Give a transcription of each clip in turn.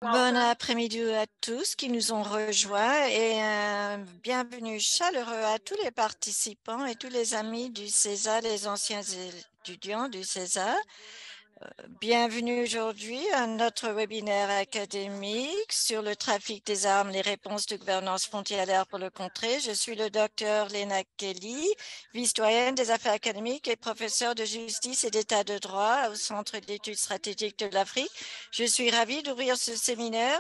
Bon après-midi à tous qui nous ont rejoints et bienvenue chaleureux à tous les participants et tous les amis du CESA, les anciens étudiants du CESA. Bienvenue aujourd'hui à notre webinaire académique sur le trafic des armes, les réponses de gouvernance frontalière pour le contrer. Je suis le docteur Lena Kelly, vice-doyenne des affaires académiques et professeure de justice et d'état de droit au Centre d'études stratégiques de l'Afrique. Je suis ravie d'ouvrir ce séminaire,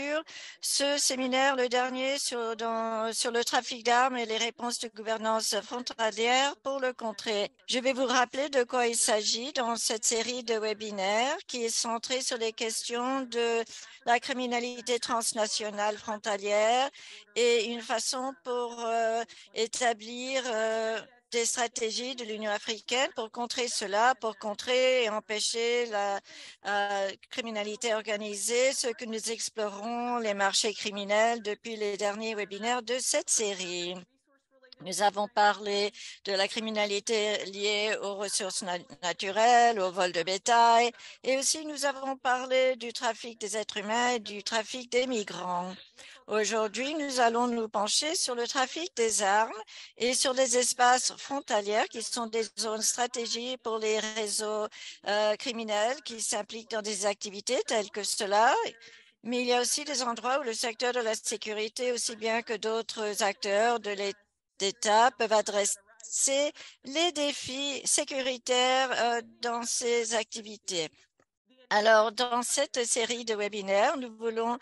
le dernier sur le trafic d'armes et les réponses de gouvernance frontalière pour le contrer. Je vais vous rappeler de quoi il s'agit dans cette série de webinaire qui est centré sur les questions de la criminalité transnationale frontalière et une façon pour établir des stratégies de l'Union africaine pour contrer cela, pour contrer et empêcher la criminalité organisée, ce que nous explorons les marchés criminels depuis les derniers webinaires de cette série. Nous avons parlé de la criminalité liée aux ressources naturelles, au vol de bétail, et aussi nous avons parlé du trafic des êtres humains et du trafic des migrants. Aujourd'hui, nous allons nous pencher sur le trafic des armes et sur les espaces frontaliers qui sont des zones stratégiques pour les réseaux criminels qui s'impliquent dans des activités telles que cela. Mais il y a aussi des endroits où le secteur de la sécurité, aussi bien que d'autres acteurs de d'État peuvent adresser les défis sécuritaires dans ces activités. Alors, dans cette série de webinaires, nous voulons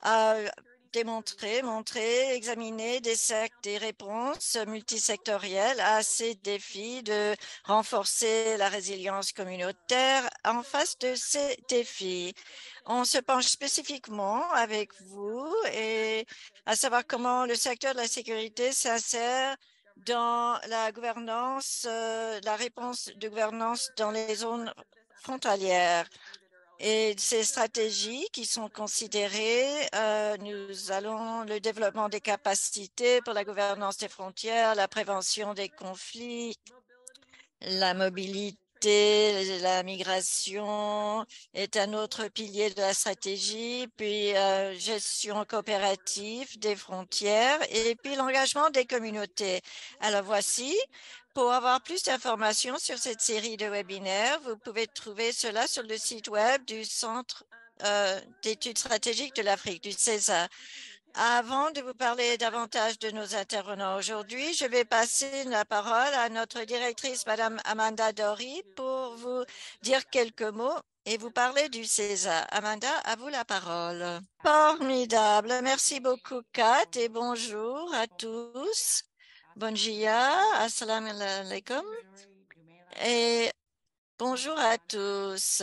montrer, examiner des réponses multisectorielles à ces défis, de renforcer la résilience communautaire en face de ces défis. On se penche spécifiquement avec vous et à savoir comment le secteur de la sécurité s'insère dans la gouvernance, la réponse de gouvernance dans les zones frontalières. Et ces stratégies qui sont considérées, nous allons le développement des capacités pour la gouvernance des frontières, la prévention des conflits, la mobilité, la migration est un autre pilier de la stratégie, puis gestion coopérative des frontières et puis l'engagement des communautés. Alors voici, pour avoir plus d'informations sur cette série de webinaires, vous pouvez trouver cela sur le site web du Centre d'études stratégiques de l'Afrique, du CESA. Avant de vous parler davantage de nos intervenants aujourd'hui, je vais passer la parole à notre directrice, Madame Amanda Dory, pour vous dire quelques mots et vous parler du CESA. Amanda, à vous la parole. Formidable. Merci beaucoup, Kat, et bonjour à tous. Bonjour, assalamu alaikum, et bonjour à tous.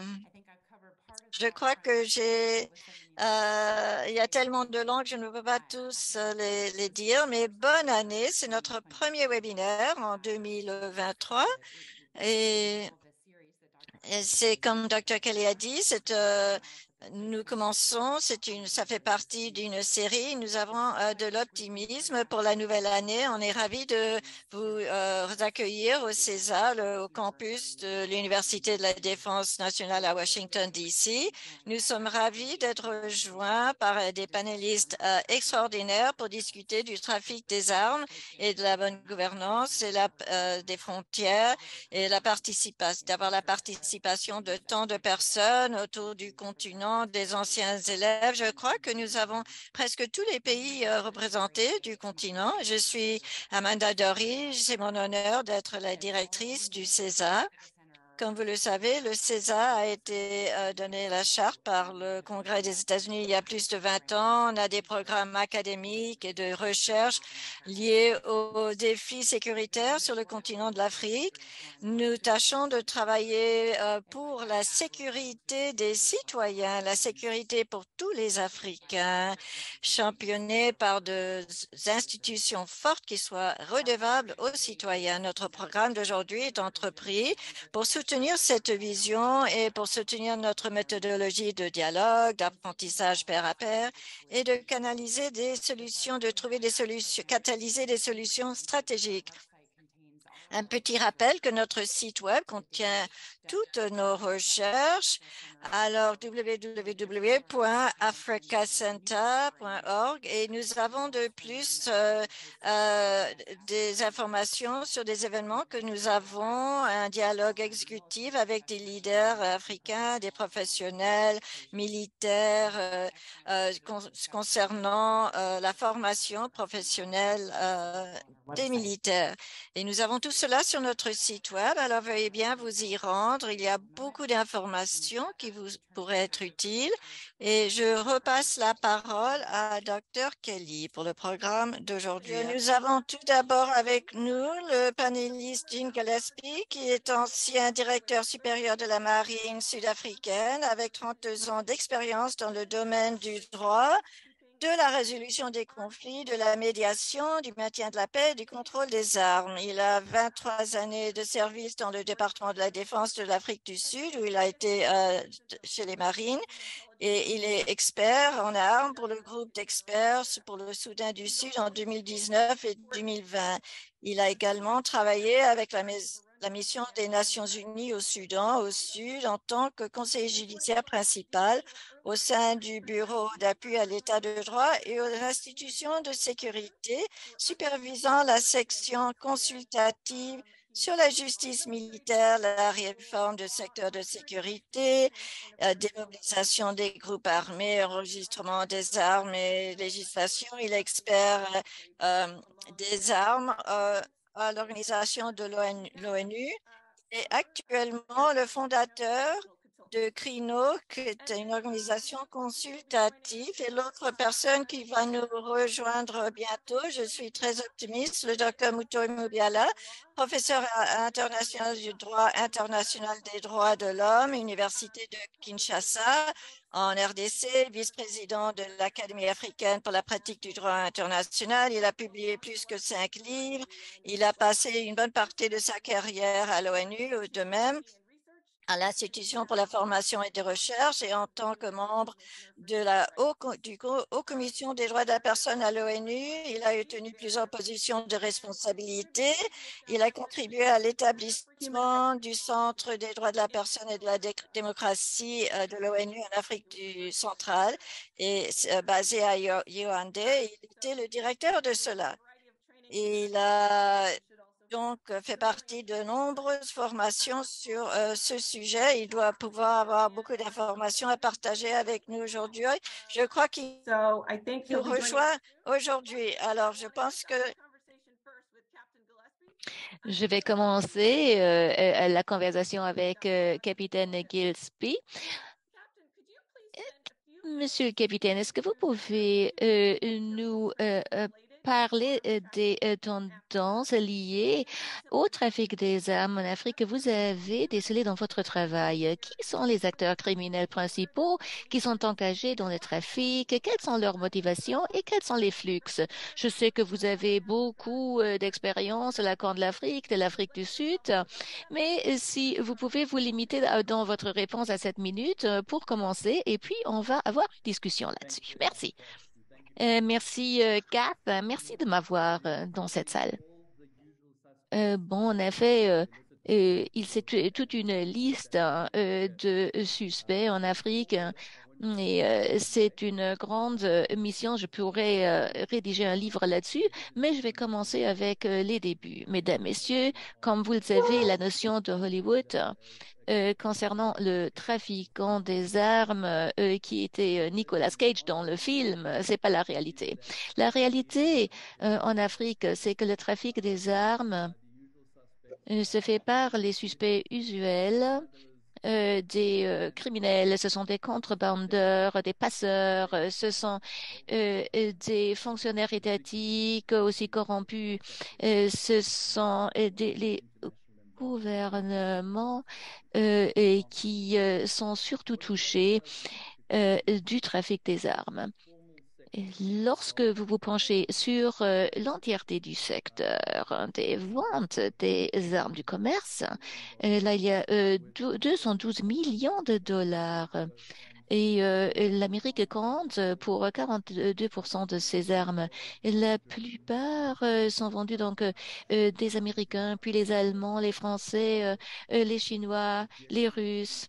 Je crois que il y a tellement de langues, je ne peux pas tous les dire, mais bonne année. C'est notre premier webinaire en 2023 et, et c'est comme Dr. Kelly a dit, nous commençons, ça fait partie d'une série. Nous avons de l'optimisme pour la nouvelle année. On est ravis de vous accueillir au CESA, au campus de l'Université de la Défense nationale à Washington, D.C. Nous sommes ravis d'être rejoints par des panélistes extraordinaires pour discuter du trafic des armes et de la bonne gouvernance et des frontières et d'avoir la participation de tant de personnes autour du continent, des anciens élèves. Je crois que nous avons presque tous les pays représentés du continent. Je suis Amanda Dory. C'est mon honneur d'être la directrice du CESA. Comme vous le savez, le CESA a été donné la charte par le Congrès des États-Unis il y a plus de 20 ans. On a des programmes académiques et de recherche liés aux défis sécuritaires sur le continent de l'Afrique. Nous tâchons de travailler pour la sécurité des citoyens, la sécurité pour tous les Africains, championné par des institutions fortes qui soient redevables aux citoyens. Notre programme d'aujourd'hui est entrepris pour soutenir cette vision et pour soutenir notre méthodologie de dialogue, d'apprentissage pair à pair et de canaliser des solutions, de trouver des solutions, catalyser des solutions stratégiques. Un petit rappel que notre site web contient toutes nos recherches. Alors, www.africacenter.org et nous avons de plus des informations sur des événements que nous avons, un dialogue exécutif avec des leaders africains, des professionnels, militaires, concernant la formation professionnelle des militaires. Et nous avons tout cela sur notre site web, alors veuillez bien vous y rendre. Il y a beaucoup d'informations qui vous pourraient être utiles. Et je repasse la parole à Dr. Kelly pour le programme d'aujourd'hui. Nous avons tout d'abord avec nous le panéliste Jean Gillespie, qui est ancien directeur supérieur de la marine sud-africaine avec 32 ans d'expérience dans le domaine du droit, de la résolution des conflits, de la médiation, du maintien de la paix et du contrôle des armes. Il a 23 années de service dans le département de la défense de l'Afrique du Sud, où il a été chez les marines, et il est expert en armes pour le groupe d'experts pour le Soudan du Sud en 2019 et 2020. Il a également travaillé avec la mission des Nations Unies au Soudan, au Sud, en tant que conseiller judiciaire principal au sein du Bureau d'appui à l'État de droit et aux institutions de sécurité, supervisant la section consultative sur la justice militaire, la réforme du secteur de sécurité, démobilisation des groupes armés, enregistrement des armes et législation. Il est expert des armes à l'organisation de l'ONU et actuellement le fondateur de CRINO, qui est une organisation consultative, et l'autre personne qui va nous rejoindre bientôt, je suis très optimiste, le Dr Mutoyi Mubiala, professeur international du droit international des droits de l'homme, Université de Kinshasa, en RDC, vice-président de l'Académie africaine pour la pratique du droit international. Il a publié plus que 5 livres. Il a passé une bonne partie de sa carrière à l'ONU, de même à l'Institution pour la formation et des recherches et en tant que membre de la Haute Commission des droits de la personne à l'ONU. Il a tenu plusieurs positions de responsabilité. Il a contribué à l'établissement du Centre des droits de la personne et de la démocratie de l'ONU en Afrique centrale et basé à Yaoundé. Il était le directeur de cela. Il a donc fait partie de nombreuses formations sur ce sujet. Il doit pouvoir avoir beaucoup d'informations à partager avec nous aujourd'hui. Je crois qu'il nous rejoint aujourd'hui. Alors, je pense que je vais commencer la conversation avec Capitaine Gillespie. Monsieur le capitaine, est-ce que vous pouvez nous parler des tendances liées au trafic des armes en Afrique que vous avez décelées dans votre travail? Qui sont les acteurs criminels principaux qui sont engagés dans le trafic? Quelles sont leurs motivations et quels sont les flux? Je sais que vous avez beaucoup d'expérience à la Corne de l'Afrique du Sud, mais si vous pouvez vous limiter dans votre réponse à 7 minutes pour commencer, et puis on va avoir une discussion là-dessus. Merci. Merci, Kat. Merci de m'avoir dans cette salle. Bon, en effet, c'est toute une liste de suspects en Afrique. Et c'est une grande mission. Je pourrais rédiger un livre là-dessus, mais je vais commencer avec les débuts. Mesdames, Messieurs, comme vous le savez, la notion de Hollywood concernant le trafiquant des armes qui était Nicolas Cage dans le film, c'est pas la réalité. La réalité en Afrique, c'est que le trafic des armes se fait par les suspects usuels des criminels, ce sont des contrebandeurs, des passeurs, ce sont des fonctionnaires étatiques aussi corrompus, ce sont les gouvernements et qui sont surtout touchés du trafic des armes. Lorsque vous vous penchez sur l'entièreté du secteur des ventes des armes du commerce, là, il y a 212 millions de dollars Et l'Amérique compte pour 42% de ces armes. Et la plupart sont vendues donc des Américains, puis les Allemands, les Français, les Chinois, les Russes.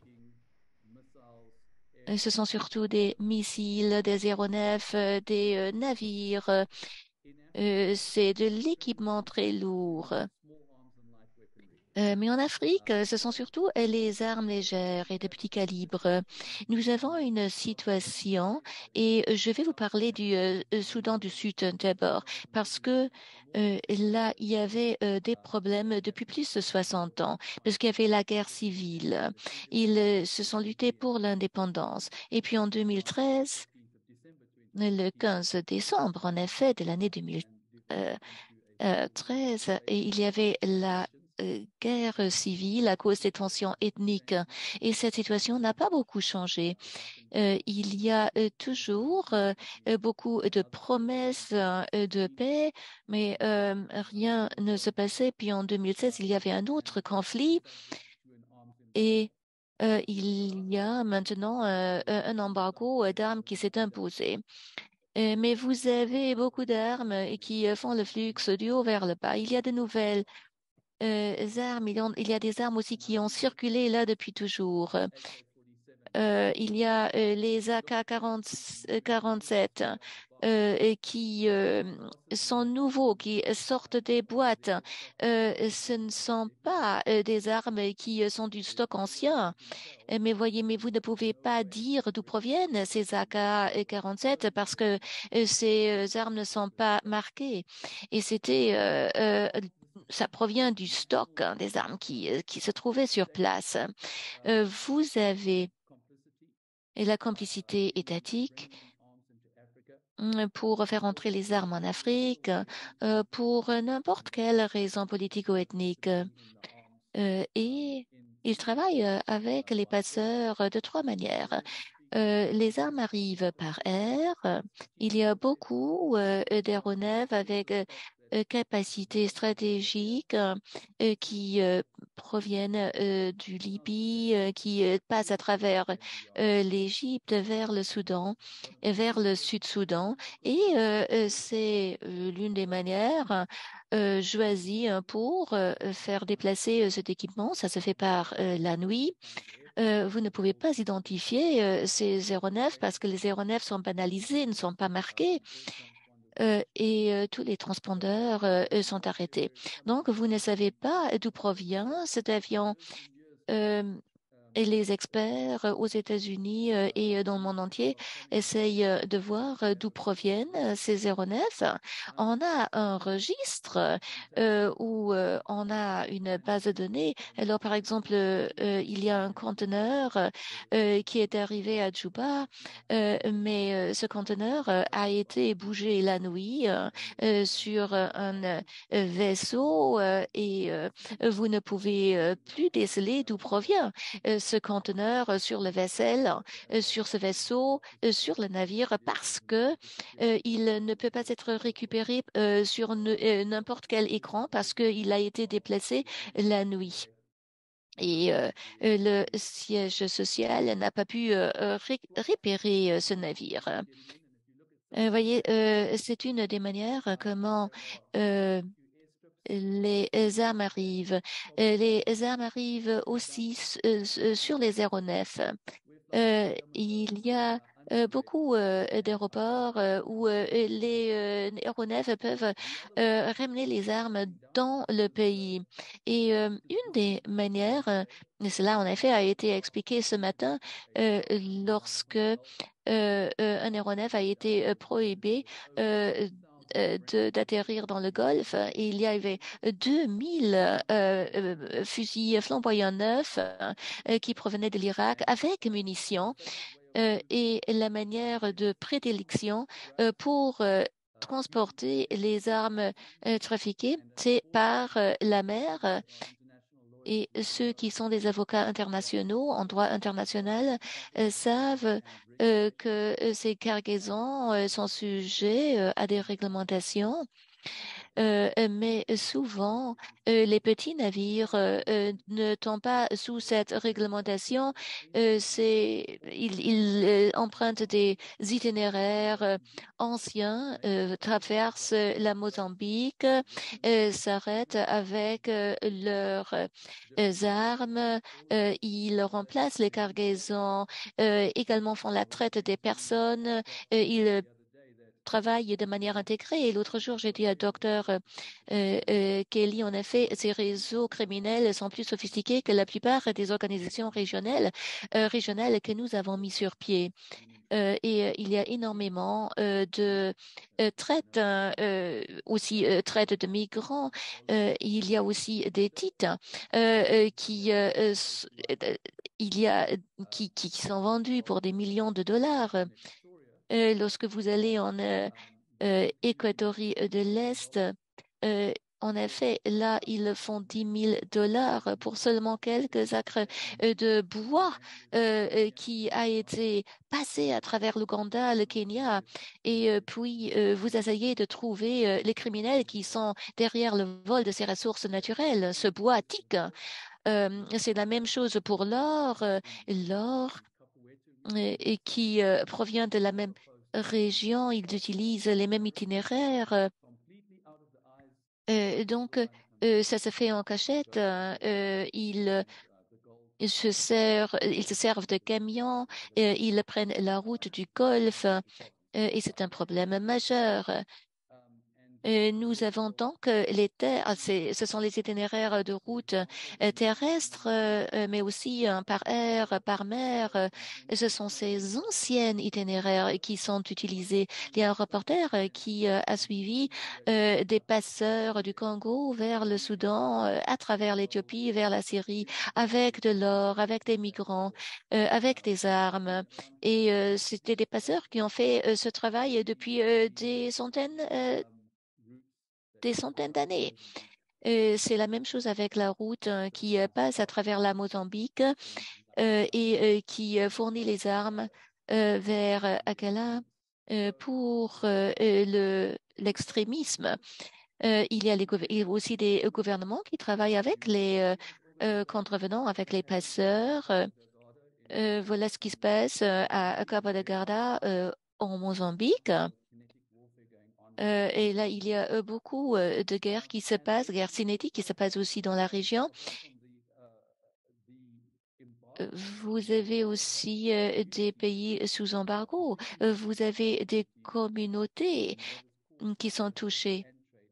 Ce sont surtout des missiles, des aéronefs, des navires. C'est de l'équipement très lourd. Mais en Afrique, ce sont surtout les armes légères et de petits calibres. Nous avons une situation et je vais vous parler du Soudan du Sud d'abord parce que là, il y avait des problèmes depuis plus de 60 ans parce qu'il y avait la guerre civile. Ils se sont luttés pour l'indépendance. Et puis en 2013, le 15 décembre, en effet, de l'année 2013, et il y avait la guerre civile à cause des tensions ethniques. Et cette situation n'a pas beaucoup changé. Il y a toujours beaucoup de promesses de paix, mais rien ne se passait. Puis en 2016, il y avait un autre conflit et il y a maintenant un embargo d'armes qui s'est imposé. Mais vous avez beaucoup d'armes qui font le flux du haut vers le bas. Il y a de nouvelles armes. Il y a des armes aussi qui ont circulé là depuis toujours. Il y a les AK-47 et qui sont nouveaux, qui sortent des boîtes. Ce ne sont pas des armes qui sont du stock ancien. Mais voyez, mais vous ne pouvez pas dire d'où proviennent ces AK-47 parce que ces armes ne sont pas marquées. Et ça provient du stock hein, des armes qui se trouvaient sur place. Vous avez la complicité étatique pour faire entrer les armes en Afrique pour n'importe quelle raison politique ou ethnique. Et ils travaillent avec les passeurs de trois manières. Les armes arrivent par air. Il y a beaucoup d'aéronefs avec capacités stratégiques qui proviennent du Libye, qui passent à travers l'Égypte vers le Soudan, et vers le Sud-Soudan. Et c'est l'une des manières choisies hein, pour faire déplacer cet équipement. Ça se fait par la nuit. Vous ne pouvez pas identifier ces aéronefs parce que les aéronefs sont banalisés, ne sont pas marqués et tous les transpondeurs sont arrêtés. Donc, vous ne savez pas d'où provient cet avion. Euh, et les experts aux États-Unis et dans le monde entier essayent de voir d'où proviennent ces aéronefs. On a un registre où on a une base de données. Alors, par exemple, il y a un conteneur qui est arrivé à Djouba, mais ce conteneur a été bougé la nuit sur un vaisseau et vous ne pouvez plus déceler d'où provient ce conteneur sur le vaisselle, sur ce vaisseau, sur le navire, parce que il ne peut pas être récupéré sur n'importe quel écran parce qu'il a été déplacé la nuit. Et le siège social n'a pas pu repérer ce navire. Voyez, c'est une des manières comment les armes arrivent. Les armes arrivent aussi sur les aéronefs. Il y a beaucoup d'aéroports où les aéronefs peuvent ramener les armes dans le pays. Et une des manières, cela en effet a été expliqué ce matin lorsque un aéronef a été prohibé d'atterrir dans le Golfe. Et il y avait 2000 fusils flamboyants neufs qui provenaient de l'Irak avec munitions et la manière de prédilection pour transporter les armes trafiquées, c'est par la mer. Et ceux qui sont des avocats internationaux en droit international savent que ces cargaisons sont sujets à des réglementations Mais souvent, les petits navires ne tombent pas sous cette réglementation. Ils empruntent des itinéraires anciens, traversent la Mozambique, s'arrêtent avec leurs armes, ils remplacent les cargaisons, également font la traite des personnes, ils travaillent de manière intégrée. Et l'autre jour, j'ai dit à docteur Kelly, en effet, ces réseaux criminels sont plus sophistiqués que la plupart des organisations régionales que nous avons mis sur pied. Il y a énormément de traite, aussi traite de migrants. Il y a aussi des titres il y a qui sont vendus pour des millions de dollars. Lorsque vous allez en Équatorie de l'Est, euh, en effet, là, ils font 10 000 $ pour seulement quelques acres de bois qui a été passé à travers l'Ouganda, le Kenya, et puis vous essayez de trouver les criminels qui sont derrière le vol de ces ressources naturelles, ce bois tique. C'est la même chose pour l'or. L'or et qui provient de la même région, ils utilisent les mêmes itinéraires. Donc, ça se fait en cachette. Ils se servent de camions, ils prennent la route du Golfe, et c'est un problème majeur. Nous avons donc les terres, ce sont les itinéraires de route terrestres, mais aussi par air, par mer. Ce sont ces anciennes itinéraires qui sont utilisés. Il y a un reporter qui a suivi des passeurs du Congo vers le Soudan, à travers l'Éthiopie, vers la Syrie, avec de l'or, avec des migrants, avec des armes. Et c'était des passeurs qui ont fait ce travail depuis des centaines d'années. C'est la même chose avec la route qui passe à travers la Mozambique et qui fournit les armes vers Akala pour l'extrémisme. Il y a aussi des gouvernements qui travaillent avec les contrevenants, avec les passeurs. Voilà ce qui se passe à Cabo de Garda en Mozambique. Et là, il y a beaucoup de guerres qui se passent, guerres cinétiques qui se passent aussi dans la région. Vous avez aussi des pays sous embargo. Vous avez des communautés qui sont touchées.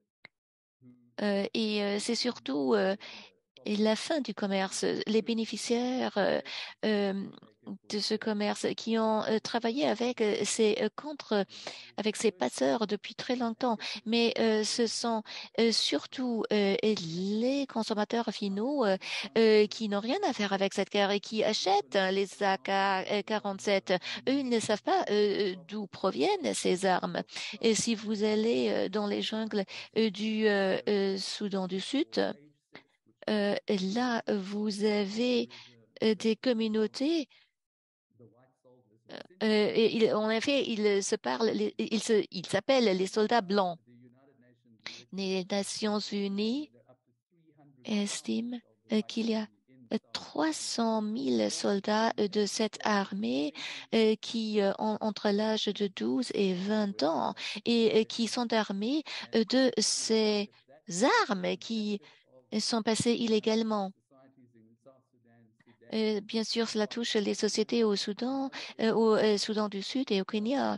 C'est surtout la fin du commerce. Les bénéficiaires de ce commerce qui ont travaillé avec avec ces passeurs depuis très longtemps, mais ce sont surtout les consommateurs finaux qui n'ont rien à faire avec cette guerre et qui achètent les AK-47. Eux, ils ne savent pas d'où proviennent ces armes. Et si vous allez dans les jungles du Soudan du Sud, là, vous avez des communautés. En effet, ils s'appellent les soldats blancs. Les Nations Unies estiment qu'il y a 300 000 soldats de cette armée qui ont entre l'âge de 12 et 20 ans et qui sont armés de ces armes qui sont passées illégalement. Bien sûr, cela touche les sociétés au Soudan du Sud et au Kenya.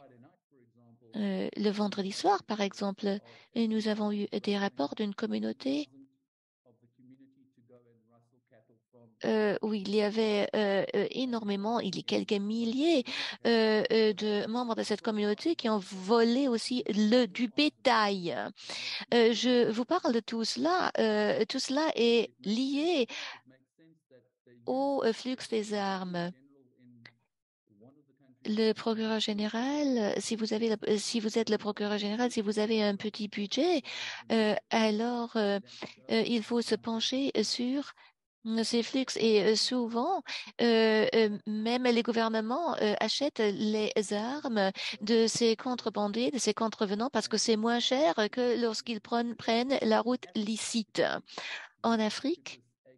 Le vendredi soir, par exemple, nous avons eu des rapports d'une communauté où il y avait énormément, il y a quelques milliers de membres de cette communauté qui ont volé aussi du bétail. Je vous parle de tout cela. Tout cela est lié au flux des armes. Le procureur général, si vous êtes le procureur général, si vous avez un petit budget, alors il faut se pencher sur ces flux et souvent, même les gouvernements achètent les armes de ces contrebandiers, de ces contrevenants, parce que c'est moins cher que lorsqu'ils prennent la route licite. En Afrique,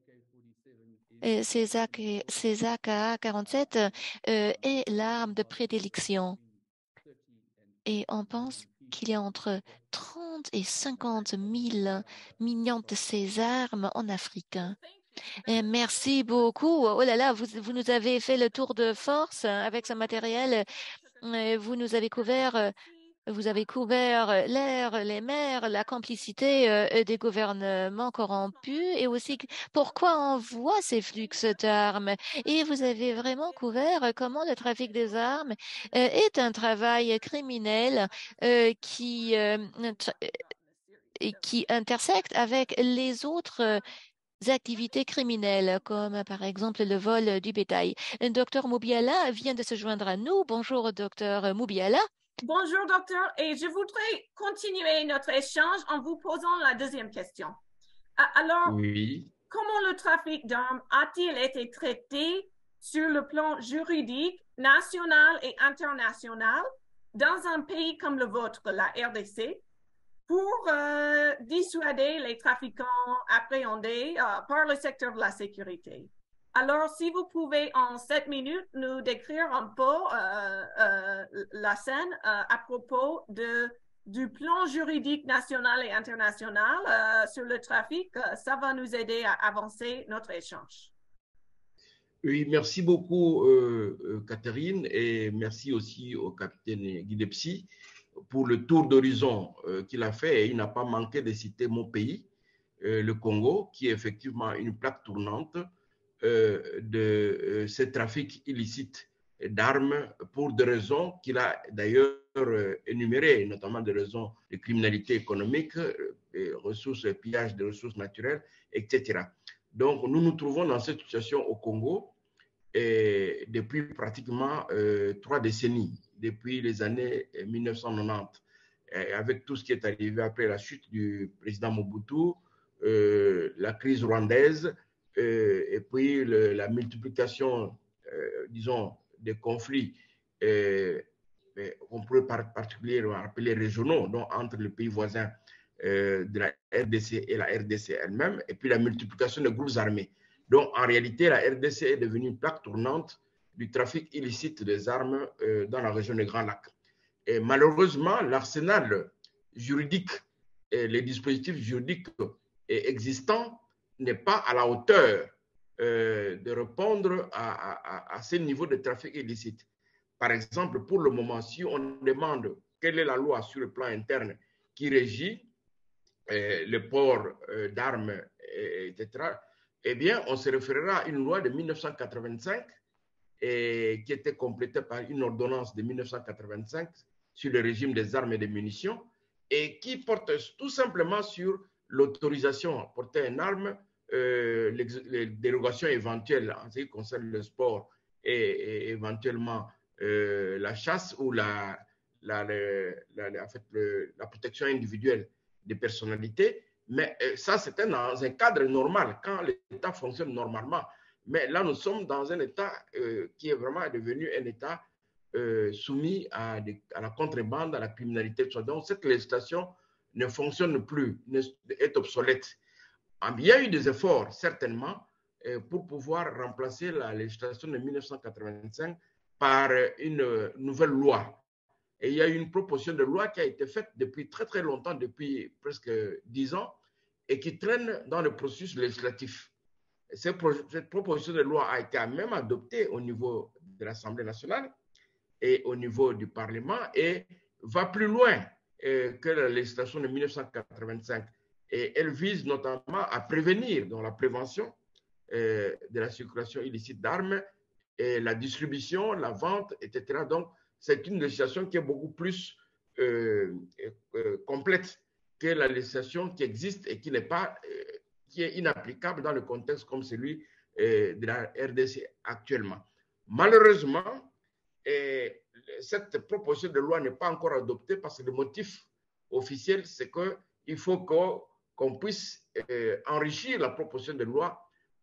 ces AK-47 est l'arme de prédilection. Et on pense qu'il y a entre 30 et 50 000 millions de ces armes en Afrique. Merci beaucoup. Oh là là, vous nous avez fait le tour de force avec ce matériel. Vous nous avez couvert, vous avez couvert l'air, les mers, la complicité des gouvernements corrompus et aussi pourquoi on voit ces flux d'armes. Et vous avez vraiment couvert comment le trafic des armes est un travail criminel qui intersecte avec les autres activités criminelles, comme par exemple le vol du bétail. Docteur Moubiala vient de se joindre à nous. Bonjour, docteur Moubiala. Bonjour, docteur, et je voudrais continuer notre échange en vous posant la deuxième question. Alors, Oui. comment le trafic d'armes a-t-il été traité sur le plan juridique, national et international dans un pays comme le vôtre, la RDC, pour dissuader les trafiquants appréhendés par le secteur de la sécurité? Alors, si vous pouvez en 7 minutes nous décrire un peu la scène à propos du plan juridique national et international sur le trafic, ça va nous aider à avancer notre échange. Oui, merci beaucoup, Catherine, et merci aussi au capitaine Guy Depsy pour le tour d'horizon qu'il a fait. Et il n'a pas manqué de citer mon pays, le Congo, qui est effectivement une plaque tournante de ce trafic illicite d'armes pour des raisons qu'il a d'ailleurs énumérées, notamment des raisons de criminalité économique, ressources, pillage de ressources naturelles, etc. Donc, nous nous trouvons dans cette situation au Congo depuis pratiquement 3 décennies, depuis les années 1990, avec tout ce qui est arrivé après la chute du président Mobutu, la crise rwandaise, et puis la multiplication, disons, des conflits, on pourrait particulièrement appeler régionaux, donc entre les pays voisins de la RDC et la RDC elle-même, et puis la multiplication des groupes armés. Donc, en réalité, la RDC est devenue une plaque tournante du trafic illicite des armes dans la région des Grands Lacs. Et malheureusement, l'arsenal juridique et les dispositifs juridiques existants n'est pas à la hauteur de répondre à ces niveaux de trafic illicite. Par exemple, pour le moment, si on demande quelle est la loi sur le plan interne qui régit le port d'armes, etc., eh bien, on se référera à une loi de 1985 qui était complétée par une ordonnance de 1985 sur le régime des armes et des munitions et qui porte tout simplement sur l'autorisation à porter une arme, les dérogations éventuelles en ce qui concerne le sport et éventuellement la chasse ou la protection individuelle des personnalités. Mais ça, c'était dans un cadre normal, quand l'État fonctionne normalement. Mais là, nous sommes dans un État qui est vraiment devenu un État soumis à la contrebande, à la criminalité. Donc, cette législation ne fonctionne plus, est obsolète. Il y a eu des efforts, certainement, pour pouvoir remplacer la législation de 1985 par une nouvelle loi. Et il y a eu une proposition de loi qui a été faite depuis très très longtemps, depuis presque 10 ans, et qui traîne dans le processus législatif. Cette proposition de loi a été même adoptée au niveau de l'Assemblée nationale et au niveau du Parlement et va plus loin que la législation de 1985. Et elle vise notamment à prévenir, dans la prévention de la circulation illicite d'armes, et la distribution, la vente, etc. Donc, c'est une législation qui est beaucoup plus complète que la législation qui existe et qui n'est pas, qui est inapplicable dans le contexte comme celui de la RDC actuellement. Malheureusement, cette proposition de loi n'est pas encore adoptée parce que le motif officiel, c'est qu'il faut qu'on puisse enrichir la proposition de loi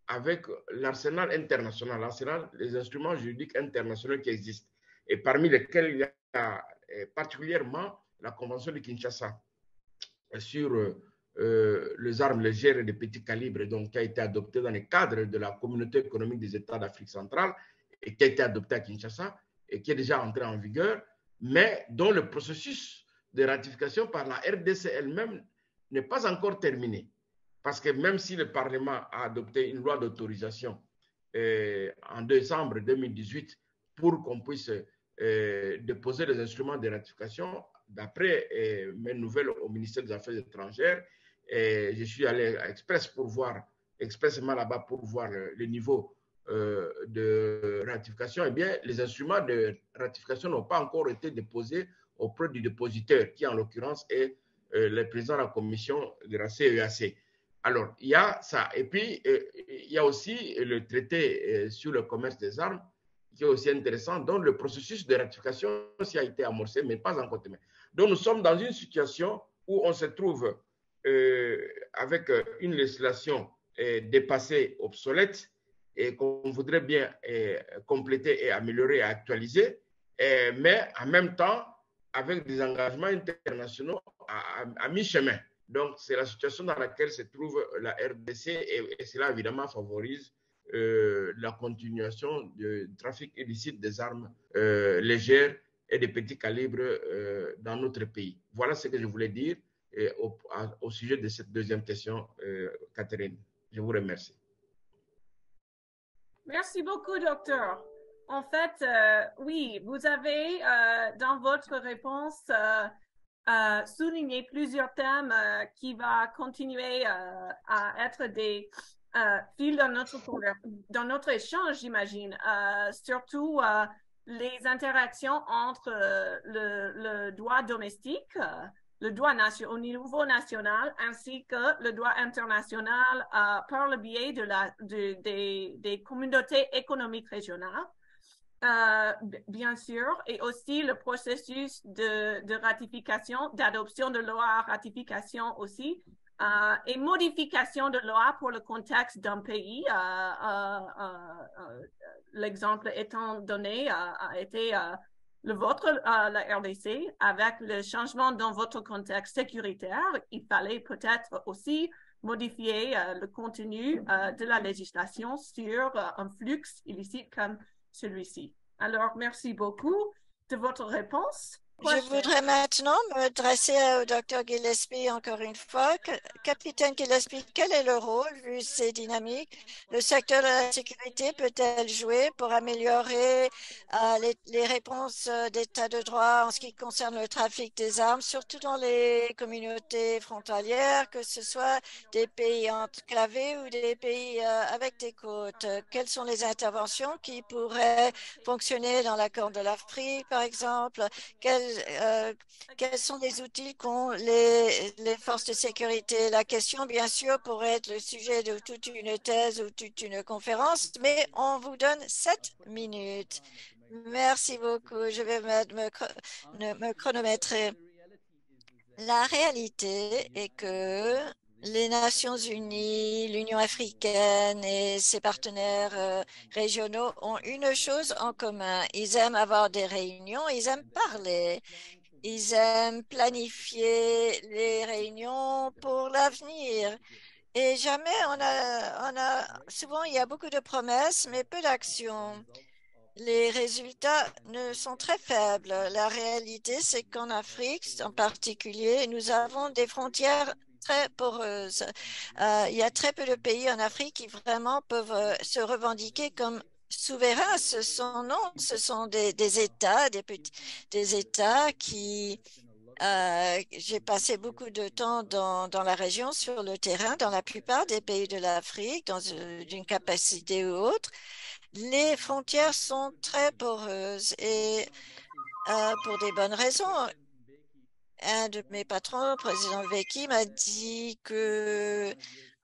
avec l'arsenal international, les instruments juridiques internationaux qui existent, et parmi lesquels il y a particulièrement la Convention de Kinshasa sur les armes légères et de petit calibre, donc qui a été adoptée dans le cadre de la Communauté économique des États d'Afrique centrale et qui a été adoptée à Kinshasa et qui est déjà entrée en vigueur, mais dont le processus de ratification par la RDC elle-même n'est pas encore terminé. Parce que même si le Parlement a adopté une loi d'autorisation en décembre 2018 pour qu'on puisse déposer les instruments de ratification, d'après mes nouvelles au ministère des Affaires étrangères, je suis allé expressément là-bas pour voir le niveau de ratification. Eh bien, les instruments de ratification n'ont pas encore été déposés auprès du dépositaire, qui en l'occurrence est le président de la commission de la CEAC. Alors, il y a ça. Et puis, il y a aussi le traité sur le commerce des armes, qui est aussi intéressant, dont le processus de ratification aussi a été amorcé, mais pas encore terminé. Donc, nous sommes dans une situation où on se trouve avec une législation dépassée, obsolète, et qu'on voudrait bien compléter et améliorer et actualiser, mais en même temps, avec des engagements internationaux à mi-chemin. Donc, c'est la situation dans laquelle se trouve la RDC et cela, évidemment, favorise la continuation du trafic illicite des armes légères et de petits calibres dans notre pays. Voilà ce que je voulais dire au sujet de cette deuxième question, Catherine. Je vous remercie. Merci beaucoup, docteur. En fait, oui, vous avez dans votre réponse souligné plusieurs thèmes qui vont continuer à être des fils dans notre échange, j'imagine. Surtout les interactions entre le droit domestique, le droit au niveau national, ainsi que le droit international par le biais des communautés économiques régionales. Bien sûr, et aussi le processus de ratification, d'adoption de loi, ratification aussi, et modification de loi pour le contexte d'un pays. L'exemple étant donné a été le vôtre, la RDC, avec le changement dans votre contexte sécuritaire. Il fallait peut-être aussi modifier le contenu de la législation sur un flux illicite comme celui-ci. Alors, merci beaucoup de votre réponse. Je voudrais maintenant m'adresser au Dr Gillespie encore une fois. Capitaine Gillespie, quel est le rôle, vu ces dynamiques, le secteur de la sécurité peut-elle jouer pour améliorer les réponses d'état de droit en ce qui concerne le trafic des armes, surtout dans les communautés frontalières, que ce soit des pays enclavés ou des pays avec des côtes? Quelles sont les interventions qui pourraient fonctionner dans la Corne de l'Afrique, par exemple? Quels sont les outils qu'ont les forces de sécurité? La question, bien sûr, pourrait être le sujet de toute une thèse ou toute une conférence, mais on vous donne 7 minutes. Merci beaucoup. Je vais me chronométrer. La réalité est que les Nations unies, l'Union africaine et ses partenaires régionaux ont une chose en commun. Ils aiment avoir des réunions, ils aiment parler, ils aiment planifier les réunions pour l'avenir. Et jamais souvent il y a beaucoup de promesses, mais peu d'actions. Les résultats sont très faibles. La réalité, c'est qu'en Afrique, en particulier, nous avons des frontières très poreuses. Il y a très peu de pays en Afrique qui vraiment peuvent se revendiquer comme souverains. Ce sont des États, des États qui... j'ai passé beaucoup de temps dans la région, sur le terrain, dans la plupart des pays de l'Afrique, d'une capacité ou autre. Les frontières sont très poreuses et pour des bonnes raisons. Un de mes patrons, le président Mbeki, m'a dit que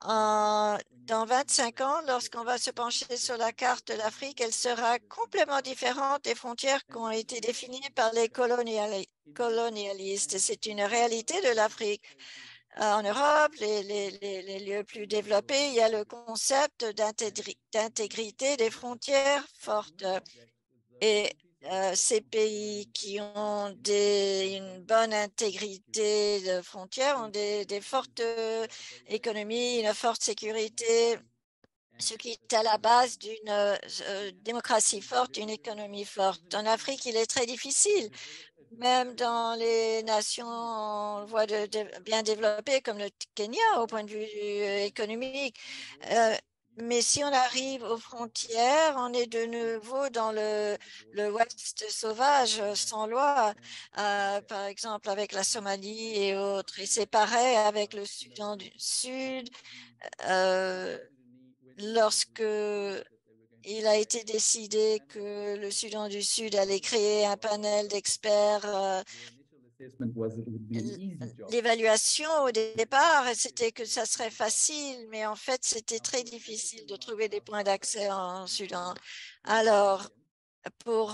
dans 25 ans, lorsqu'on va se pencher sur la carte de l'Afrique, elle sera complètement différente des frontières qui ont été définies par les colonialistes. C'est une réalité de l'Afrique. En Europe, les lieux plus développés, il y a le concept d'intégrité des frontières fortes. Et ces pays qui ont une bonne intégrité de frontières ont des fortes économies, une forte sécurité, ce qui est à la base d'une démocratie forte, une économie forte. En Afrique, il est très difficile, même dans les nations en voie de bien développées comme le Kenya au point de vue économique. Mais si on arrive aux frontières, on est de nouveau dans le Ouest sauvage, sans loi, par exemple avec la Somalie et autres. Et c'est pareil avec le Soudan du Sud. Lorsque il a été décidé que le Soudan du Sud allait créer un panel d'experts. L'évaluation au départ, c'était que ça serait facile, mais en fait, c'était très difficile de trouver des points d'accès en Soudan. Alors, pour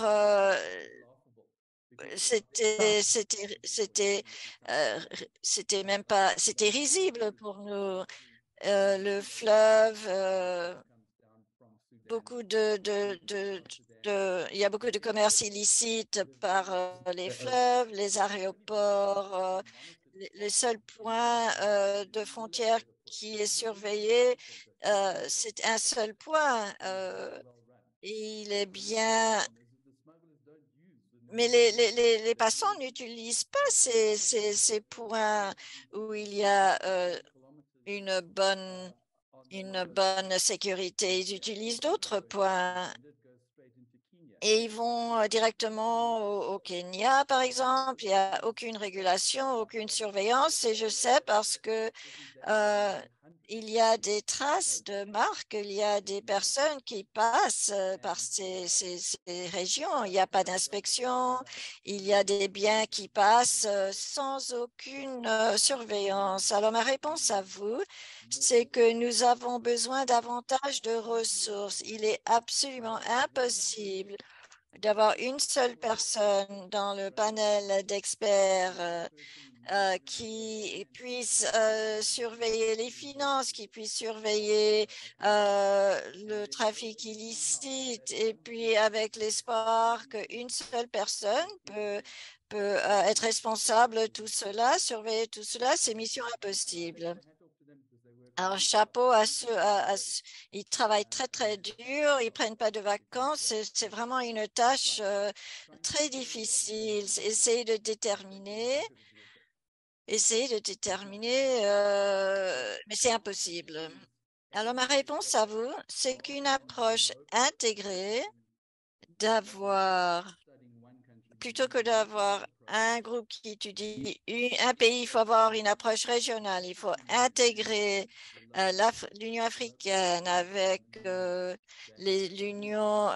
c'était même pas, c'était risible pour nous. Le fleuve, il y a beaucoup de commerce illicite par les fleuves, les aéroports. Le seul point de frontière qui est surveillé, c'est un seul point. Il est bien, mais les passants n'utilisent pas ces points où il y a une bonne sécurité. Ils utilisent d'autres points et ils vont directement au Kenya, par exemple. Il n'y a aucune régulation, aucune surveillance. Et je sais parce que il y a des traces de marques, il y a des personnes qui passent par ces régions. Il n'y a pas d'inspection, il y a des biens qui passent sans aucune surveillance. Alors, ma réponse à vous, c'est que nous avons besoin davantage de ressources. Il est absolument impossible d'avoir une seule personne dans le panel d'experts qui puisse surveiller les finances, qui puisse surveiller le trafic illicite, et puis avec l'espoir qu'une seule personne peut être responsable de tout cela, surveiller tout cela, c'est mission impossible. Alors, chapeau à ceux, ils travaillent très, très dur, ils prennent pas de vacances. C'est vraiment une tâche très difficile. Essayer de déterminer, mais c'est impossible. Alors, ma réponse à vous, c'est qu'une approche intégrée plutôt que d'avoir un groupe qui étudie un pays, il faut avoir une approche régionale. Il faut intégrer l'Union africaine avec les unions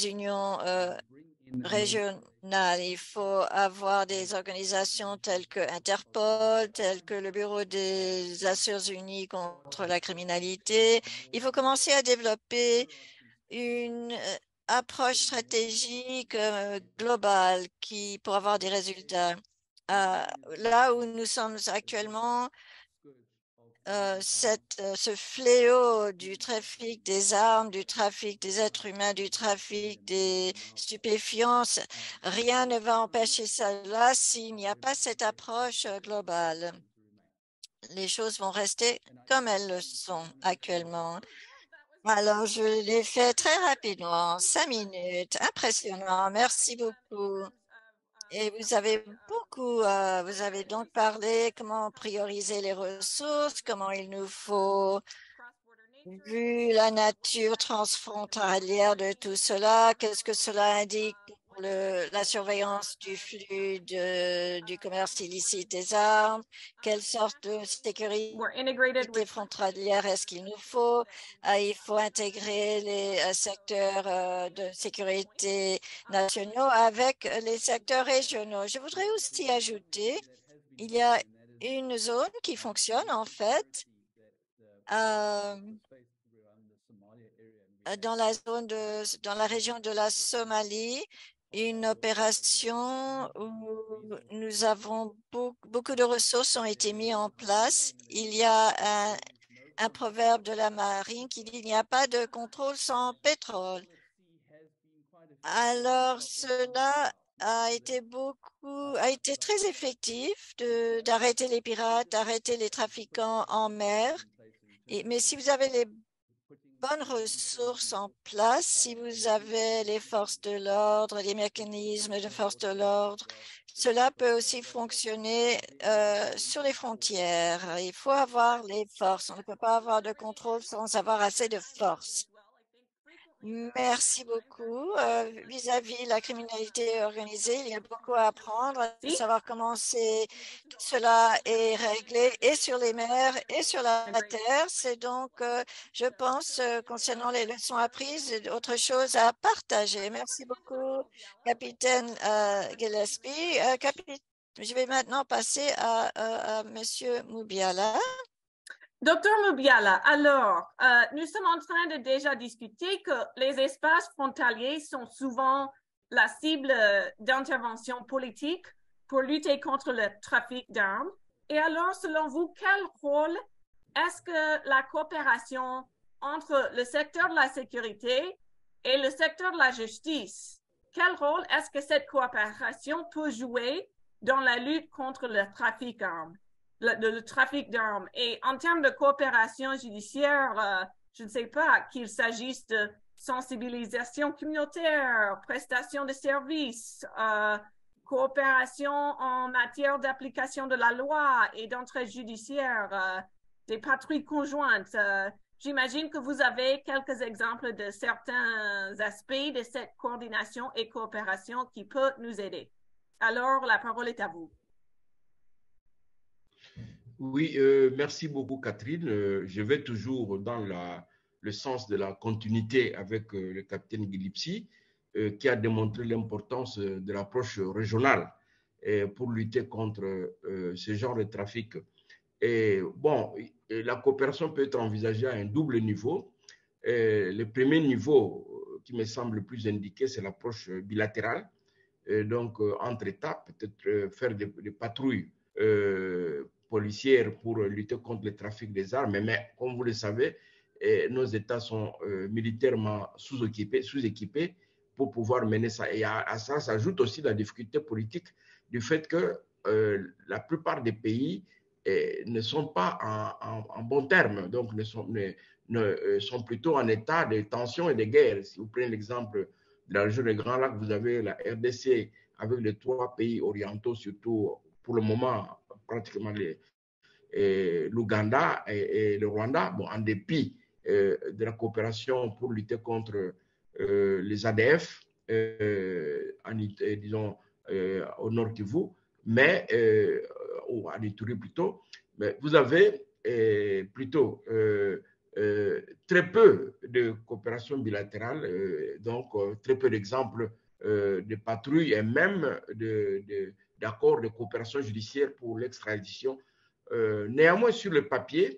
régionales. Il faut avoir des organisations telles que Interpol, telles que le Bureau des Nations Unies contre la criminalité. Il faut commencer à développer une approche stratégique globale pour avoir des résultats. Là où nous sommes actuellement, ce fléau du trafic des armes, du trafic des êtres humains, du trafic des stupéfiants, rien ne va empêcher cela s'il n'y a pas cette approche globale. Les choses vont rester comme elles le sont actuellement. Alors, je l'ai fait très rapidement, en 5 minutes. Impressionnant. Merci beaucoup. Et vous avez vous avez donc parlé comment prioriser les ressources, comment il nous faut, vu la nature transfrontalière de tout cela, qu'est-ce que cela indique pour la surveillance du flux du commerce illicite des armes, quelle sorte de sécurité frontalière est-ce qu'il nous faut? Il faut intégrer les secteurs de sécurité nationaux avec les secteurs régionaux. Je voudrais aussi ajouter, il y a une zone qui fonctionne en fait dans la région de la Somalie. une opération où nous avons beaucoup de ressources ont été mises en place. Il y a un proverbe de la marine qui dit « Il n'y a pas de contrôle sans pétrole ». Alors, cela a été très effectif d'arrêter les pirates, d'arrêter les trafiquants en mer. Mais si vous avez les bonnes ressources en place, si vous avez les forces de l'ordre, les mécanismes de force de l'ordre, cela peut aussi fonctionner sur les frontières. Il faut avoir les forces. On ne peut pas avoir de contrôle sans avoir assez de force. Merci beaucoup. Vis-à-vis de la criminalité organisée, il y a beaucoup à apprendre, à savoir comment cela est réglé et sur les mers et sur la terre. C'est donc, je pense, concernant les leçons apprises, autre chose à partager. Merci beaucoup, capitaine Gillespie. Je vais maintenant passer à Monsieur Mubiala. Docteur Mubiala, alors, nous sommes en train de déjà discuter que les espaces frontaliers sont souvent la cible d'intervention politique pour lutter contre le trafic d'armes. Et alors, selon vous, quel rôle est-ce que la coopération entre le secteur de la sécurité et le secteur de la justice, quel rôle est-ce que cette coopération peut jouer dans la lutte contre le trafic d'armes? Le trafic d'armes. Et en termes de coopération judiciaire, je ne sais pas qu'il s'agisse de sensibilisation communautaire, prestation de services, coopération en matière d'application de la loi et d'entrée judiciaire, des patrouilles conjointes. J'imagine que vous avez quelques exemples de certains aspects de cette coordination et coopération qui peuvent nous aider. Alors, la parole est à vous. Oui, merci beaucoup Catherine. Je vais toujours dans le sens de la continuité avec le capitaine Gillespie qui a démontré l'importance de l'approche régionale pour lutter contre ce genre de trafic. Et bon, la coopération peut être envisagée à un double niveau. Le premier niveau qui me semble le plus indiqué, c'est l'approche bilatérale. Donc, entre États, peut-être faire des patrouilles policières pour lutter contre le trafic des armes. Mais comme vous le savez, nos États sont militairement sous-équipés pour pouvoir mener ça. Et à ça s'ajoute aussi la difficulté politique du fait que la plupart des pays ne sont pas en bon terme, donc sont plutôt en état de tension et de guerre. Si vous prenez l'exemple de la région des Grands Lacs, vous avez la RDC avec les 3 pays orientaux, surtout pour le moment, pratiquement l'Ouganda et le Rwanda, bon, en dépit de la coopération pour lutter contre les ADF, disons, au Nord Kivu, mais, ou à Ituri plutôt, mais vous avez plutôt très peu de coopération bilatérale, donc très peu d'exemples de patrouilles et même d'accords de coopération judiciaire pour l'extradition. Néanmoins, sur le papier,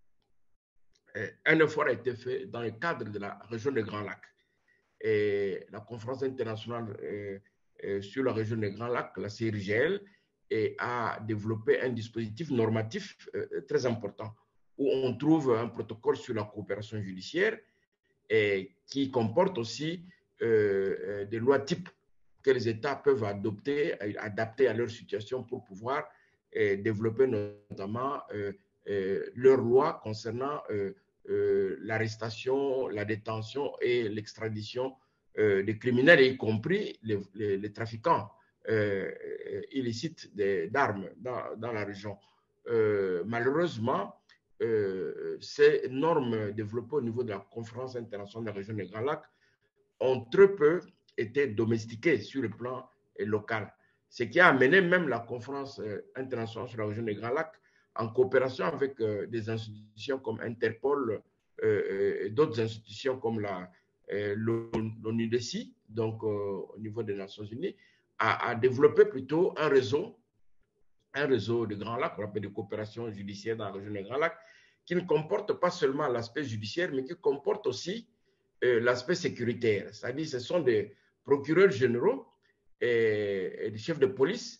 un effort a été fait dans le cadre de la région des Grands Lacs. Et la conférence internationale sur la région des Grands Lacs, la CIRGL, a développé un dispositif normatif très important où on trouve un protocole sur la coopération judiciaire et qui comporte aussi des lois types que les États peuvent adapter à leur situation pour pouvoir développer notamment leurs lois concernant l'arrestation, la détention et l'extradition des criminels, y compris les trafiquants illicites d'armes dans la région. Malheureusement, ces normes développées au niveau de la conférence internationale de la région des Grands Lacs ont très peu été domestiquées sur le plan local. Ce qui a amené même la conférence internationale sur la région des Grands Lacs en coopération avec des institutions comme Interpol et d'autres institutions comme l'ONUDC, donc au niveau des Nations Unies, à développer plutôt un réseau de Grands Lacs, qu'on appelle de coopération judiciaire dans la région des Grands Lacs, qui ne comporte pas seulement l'aspect judiciaire, mais qui comporte aussi l'aspect sécuritaire. C'est-à-dire que ce sont des procureurs généraux et des chefs de police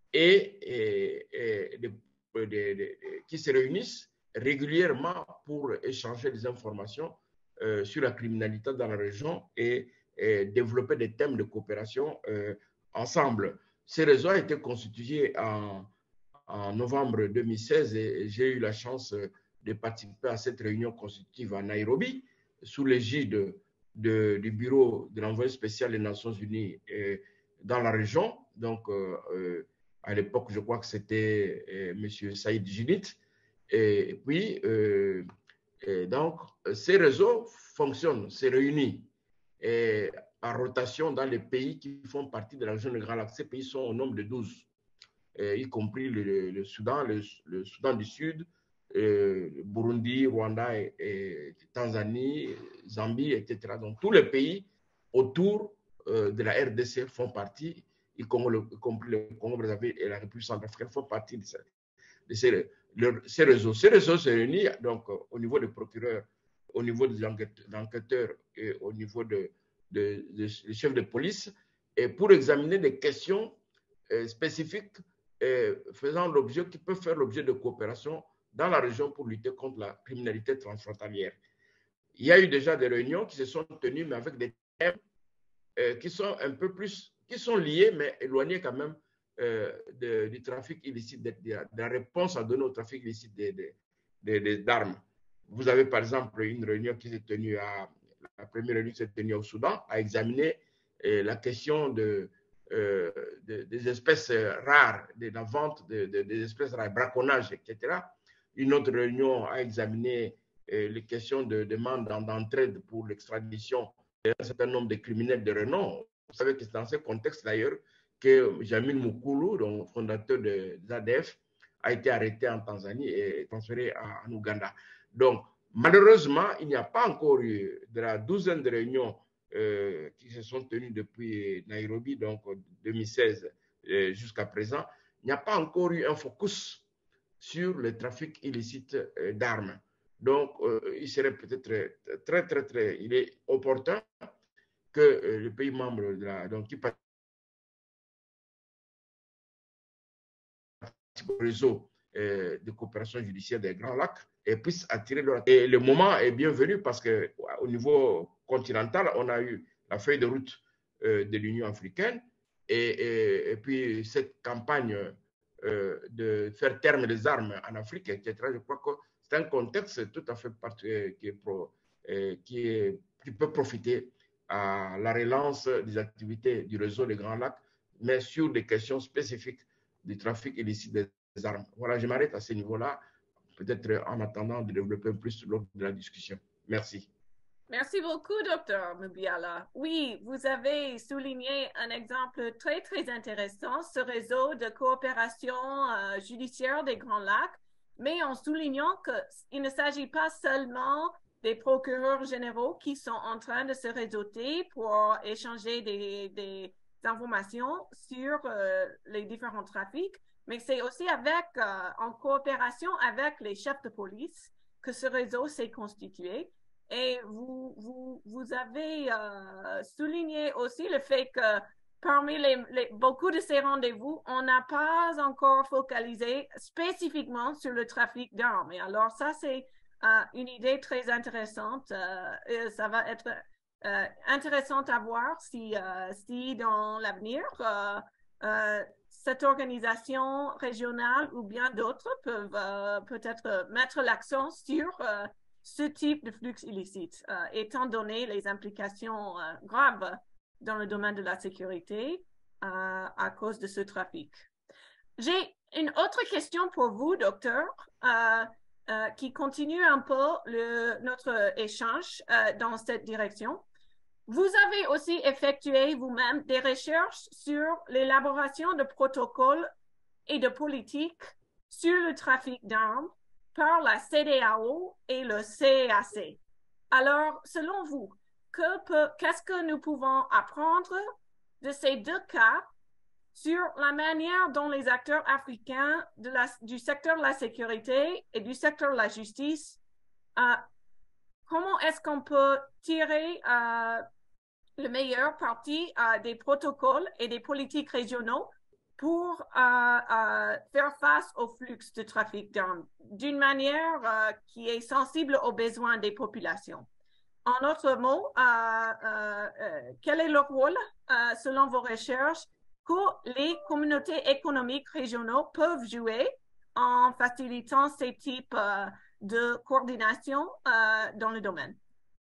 et qui se réunissent régulièrement pour échanger des informations sur la criminalité dans la région et développer des thèmes de coopération ensemble. Ce réseau a été constitué en novembre 2016 et j'ai eu la chance de participer à cette réunion constitutive à Nairobi sous l'égide du bureau de l'envoyé spécial des Nations Unies dans la région. Donc, à l'époque, je crois que c'était M. Saïd Djinit. Et puis, donc, ces réseaux fonctionnent, se réunissent par rotation dans les pays qui font partie de la région de Grand Lac. Ces pays sont au nombre de 12, y compris le Soudan, le Soudan du Sud, Burundi, Rwanda, et Tanzanie, Zambie, etc. Donc, tous les pays autour de la RDC font partie, y compris le Congo-Brazzaville et la République centrafricaine font partie de ces réseaux. Ces réseaux se réunissent donc au niveau des procureurs, au niveau des enquêteurs et au niveau des chefs de police et pour examiner des questions spécifiques faisant l'objet, qui peuvent faire l'objet de coopération dans la région pour lutter contre la criminalité transfrontalière. Il y a eu déjà des réunions qui se sont tenues, mais avec des thèmes qui sont un peu plus, qui sont liés, mais éloignés quand même du trafic illicite, de la réponse à donner au trafic illicite d'armes. Vous avez par exemple une réunion qui s'est tenue la première réunion qui s'est tenue au Soudan, à examiner la question des espèces rares, de la vente des espèces rares, braconnage, etc. Une autre réunion a examiné les questions de demande d'entraide pour l'extradition d'un certain nombre de criminels de renom. Vous savez que c'est dans ce contexte d'ailleurs que Jamil Mukulu, donc fondateur de l'ADF, a été arrêté en Tanzanie et transféré en Ouganda. Donc, malheureusement, il n'y a pas encore eu de la douzaine de réunions qui se sont tenues depuis Nairobi, donc 2016 jusqu'à présent, il n'y a pas encore eu un focus sur le trafic illicite d'armes. Donc, il serait peut-être il est opportun que les pays membres donc, qui participent au réseau de coopération judiciaire des Grands Lacs et puissent attirer leur attention. Et le moment est bienvenu parce qu'au niveau continental, on a eu la feuille de route de l'Union africaine et puis cette campagne de faire terme des armes en Afrique, etc. Je crois que c'est un contexte tout à fait qui peut profiter à la relance des activités du réseau des Grands Lacs, mais sur des questions spécifiques du trafic illicite des armes. Voilà, je m'arrête à ce niveau-là, peut-être en attendant de développer plus lors de la discussion. Merci. Merci beaucoup, Dr. Mubiala. Oui, vous avez souligné un exemple très, très intéressant, ce réseau de coopération judiciaire des Grands Lacs, mais en soulignant qu'il ne s'agit pas seulement des procureurs généraux qui sont en train de se réseauter pour échanger des informations sur les différents trafics, mais c'est aussi en coopération avec les chefs de police que ce réseau s'est constitué. Et vous avez souligné aussi le fait que parmi beaucoup de ces rendez-vous, on n'a pas encore focalisé spécifiquement sur le trafic d'armes. Et alors ça, c'est une idée très intéressante. Ça va être intéressant à voir si dans l'avenir, cette organisation régionale ou bien d'autres peuvent peut-être mettre l'accent sur ce type de flux illicite, étant donné les implications graves dans le domaine de la sécurité à cause de ce trafic. J'ai une autre question pour vous, docteur, qui continue un peu notre échange dans cette direction. Vous avez aussi effectué vous-même des recherches sur l'élaboration de protocoles et de politiques sur le trafic d'armes par la CEDEAO et le CEAC. Alors, selon vous, qu'est-ce que nous pouvons apprendre de ces deux cas sur la manière dont les acteurs africains du secteur de la sécurité et du secteur de la justice, comment est-ce qu'on peut tirer le meilleur parti des protocoles et des politiques régionaux pour faire face au flux de trafic d'armes d'une manière qui est sensible aux besoins des populations. En d'autres mots, quel est le rôle, selon vos recherches, que les communautés économiques régionaux peuvent jouer en facilitant ces types de coordination dans le domaine?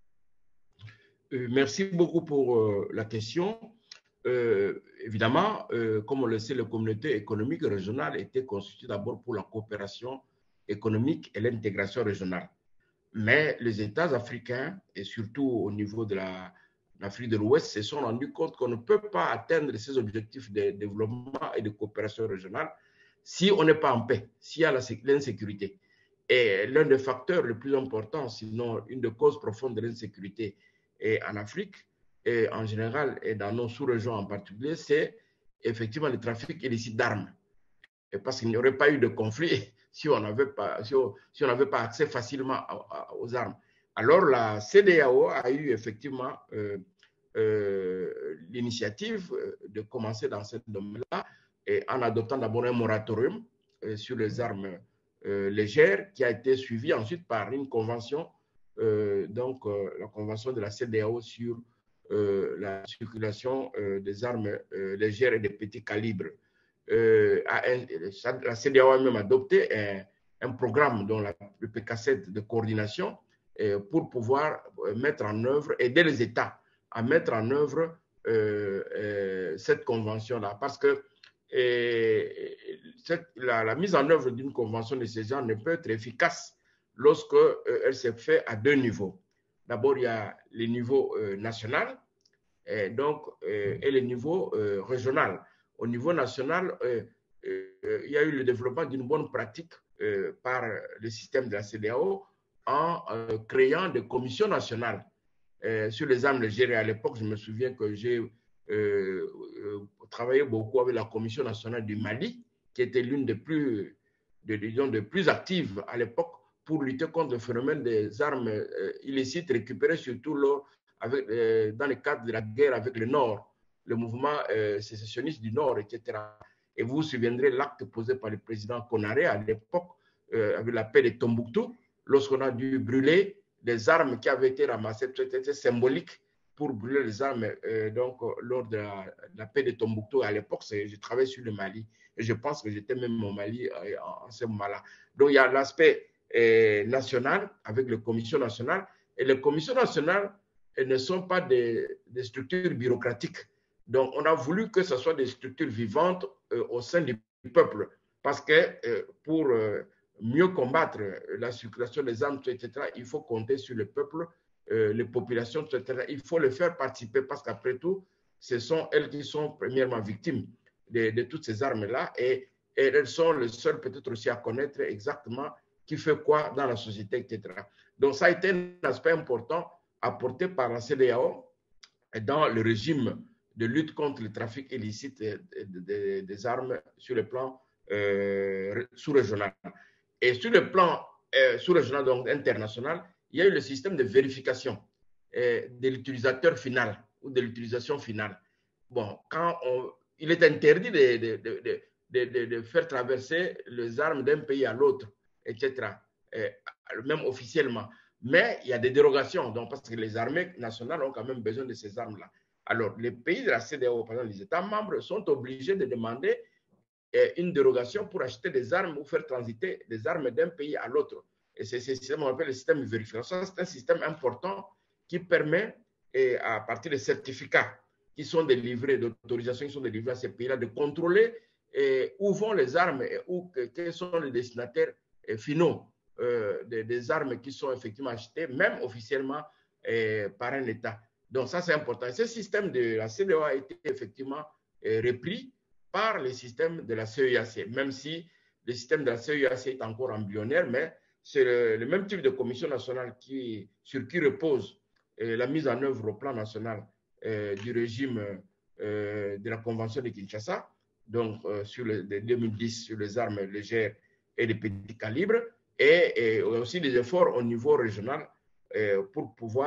Merci beaucoup pour la question. Évidemment, comme on le sait, les communautés économiques régionales étaient constituées d'abord pour la coopération économique et l'intégration régionale. Mais les États africains, et surtout au niveau de l'Afrique de l'Ouest, se sont rendus compte qu'on ne peut pas atteindre ces objectifs de développement et de coopération régionale si on n'est pas en paix, s'il y a l'insécurité. Et l'un des facteurs les plus importants, sinon une des causes profondes de l'insécurité en Afrique, et en général, et dans nos sous-régions en particulier, c'est effectivement le trafic illicite d'armes. Et parce qu'il n'y aurait pas eu de conflit si on n'avait pas, accès facilement aux armes. Alors la CEDEAO a eu effectivement l'initiative de commencer dans ce domaine-là, en adoptant d'abord un moratorium sur les armes légères, qui a été suivi ensuite par une convention, la convention de la CEDEAO sur la circulation des armes légères et de petits calibres. La CEDEAO a même adopté un programme, dont le PK7 de coordination, pour pouvoir mettre en œuvre, aider les États à mettre en œuvre cette convention-là. Parce que la mise en œuvre d'une convention de ce genre ne peut être efficace lorsqu'elle se fait à deux niveaux. D'abord, il y a le niveau national et le niveau régional. Au niveau national, il y a eu le développement d'une bonne pratique par le système de la CEDEAO en créant des commissions nationales sur les armes légères. Et à l'époque, je me souviens que j'ai travaillé beaucoup avec la Commission nationale du Mali, qui était l'une des plus actives à l'époque pour lutter contre le phénomène des armes illicites récupérées surtout dans le cadre de la guerre avec le Nord, le mouvement sécessionniste du Nord, etc. Et vous vous souviendrez l'acte posé par le président Konaré à l'époque, avec la paix de Tombouctou, lorsqu'on a dû brûler les armes qui avaient été ramassées. C'était symbolique pour brûler les armes. Lors de la paix de Tombouctou, à l'époque, je travaillais sur le Mali. Et je pense que j'étais même au Mali en ce moment-là. Donc, il y a l'aspect national avec les commissions nationales. Et les commissions nationales ne sont pas des structures bureaucratiques. Donc, on a voulu que ce soit des structures vivantes au sein du peuple. Parce que pour mieux combattre la circulation des armes, etc., il faut compter sur le peuple, les populations, etc. Il faut les faire participer parce qu'après tout, ce sont elles qui sont premièrement victimes de toutes ces armes-là et elles sont les seules peut-être aussi à connaître exactement qui fait quoi dans la société, etc. Donc, ça a été un aspect important apporté par la CEDEAO dans le régime de lutte contre le trafic illicite des armes sur le plan sous-régional. Et sur le plan sous-régional, donc international, il y a eu le système de vérification de l'utilisateur final ou de l'utilisation finale. Bon, il est interdit de faire traverser les armes d'un pays à l'autre, etc., même officiellement. Mais il y a des dérogations, donc, parce que les armées nationales ont quand même besoin de ces armes-là. Alors, les pays de la CEDEAO, par exemple, les États membres, sont obligés de demander une dérogation pour acheter des armes ou faire transiter des armes d'un pays à l'autre. Et c'est ce qu'on appelle le système de vérification. C'est un système important qui permet, à partir des certificats qui sont délivrés, d'autorisation qui sont délivrés à ces pays-là, de contrôler où vont les armes et quels sont les destinataires finaux des armes qui sont effectivement achetées, même officiellement par un État. Donc ça, c'est important. Et ce système de la CEDEAO a été effectivement repris par le système de la CEIAC, même si le système de la CEIAC est encore embryonnaire, mais c'est le même type de commission nationale sur qui repose la mise en œuvre au plan national du régime de la Convention de Kinshasa, donc sur de 2010 sur les armes légères et les petits calibres, et aussi des efforts au niveau régional pour pouvoir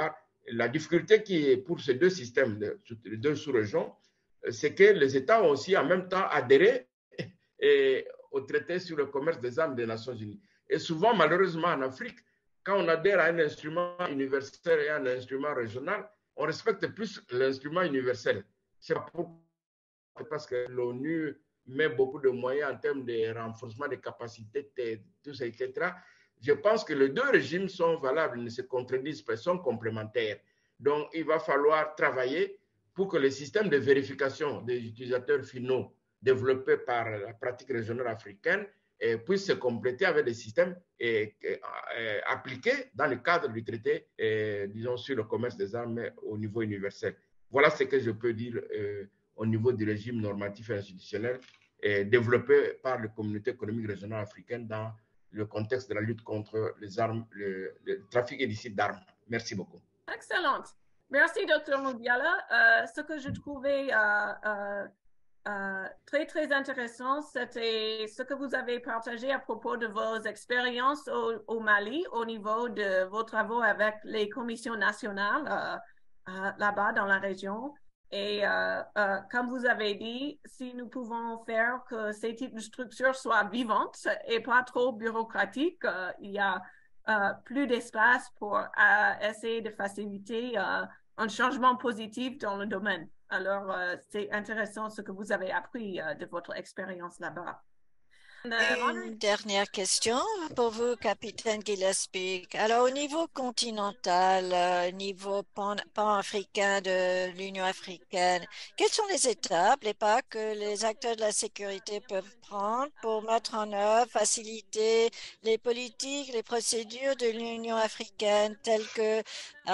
La difficulté qui est pour ces deux systèmes, les deux sous-régions, c'est que les États ont aussi en même temps adhéré au traité sur le commerce des armes des Nations Unies. Et souvent, malheureusement, en Afrique, quand on adhère à un instrument universel et à un instrument régional, on respecte plus l'instrument universel. C'est parce que l'ONU met beaucoup de moyens en termes de renforcement des capacités, tout ça, etc. Je pense que les deux régimes sont valables, ne se contredisent pas, sont complémentaires. Donc, il va falloir travailler pour que le système de vérification des utilisateurs finaux développé par la pratique régionale africaine puisse se compléter avec des systèmes appliqués dans le cadre du traité, disons, sur le commerce des armes au niveau universel. Voilà ce que je peux dire au niveau du régime normatif et institutionnel développé par la communauté économique régionale africaine dans le contexte de la lutte contre les armes, le trafic illicite d'armes. Merci beaucoup. Excellent. Merci, Dr. Mubiala. Ce que je trouvais très, très intéressant, c'était ce que vous avez partagé à propos de vos expériences au Mali au niveau de vos travaux avec les commissions nationales là-bas dans la région. Et comme vous avez dit, si nous pouvons faire que ces types de structures soient vivantes et pas trop bureaucratiques, il y a plus d'espace pour essayer de faciliter un changement positif dans le domaine. Alors, c'est intéressant ce que vous avez appris de votre expérience là-bas. Une dernière question pour vous, capitaine Gillespie. Alors, au niveau continental, niveau pan-africain de l'Union africaine, quelles sont les étapes, les pas que les acteurs de la sécurité peuvent prendre pour mettre en œuvre, faciliter les politiques, les procédures de l'Union africaine, telles que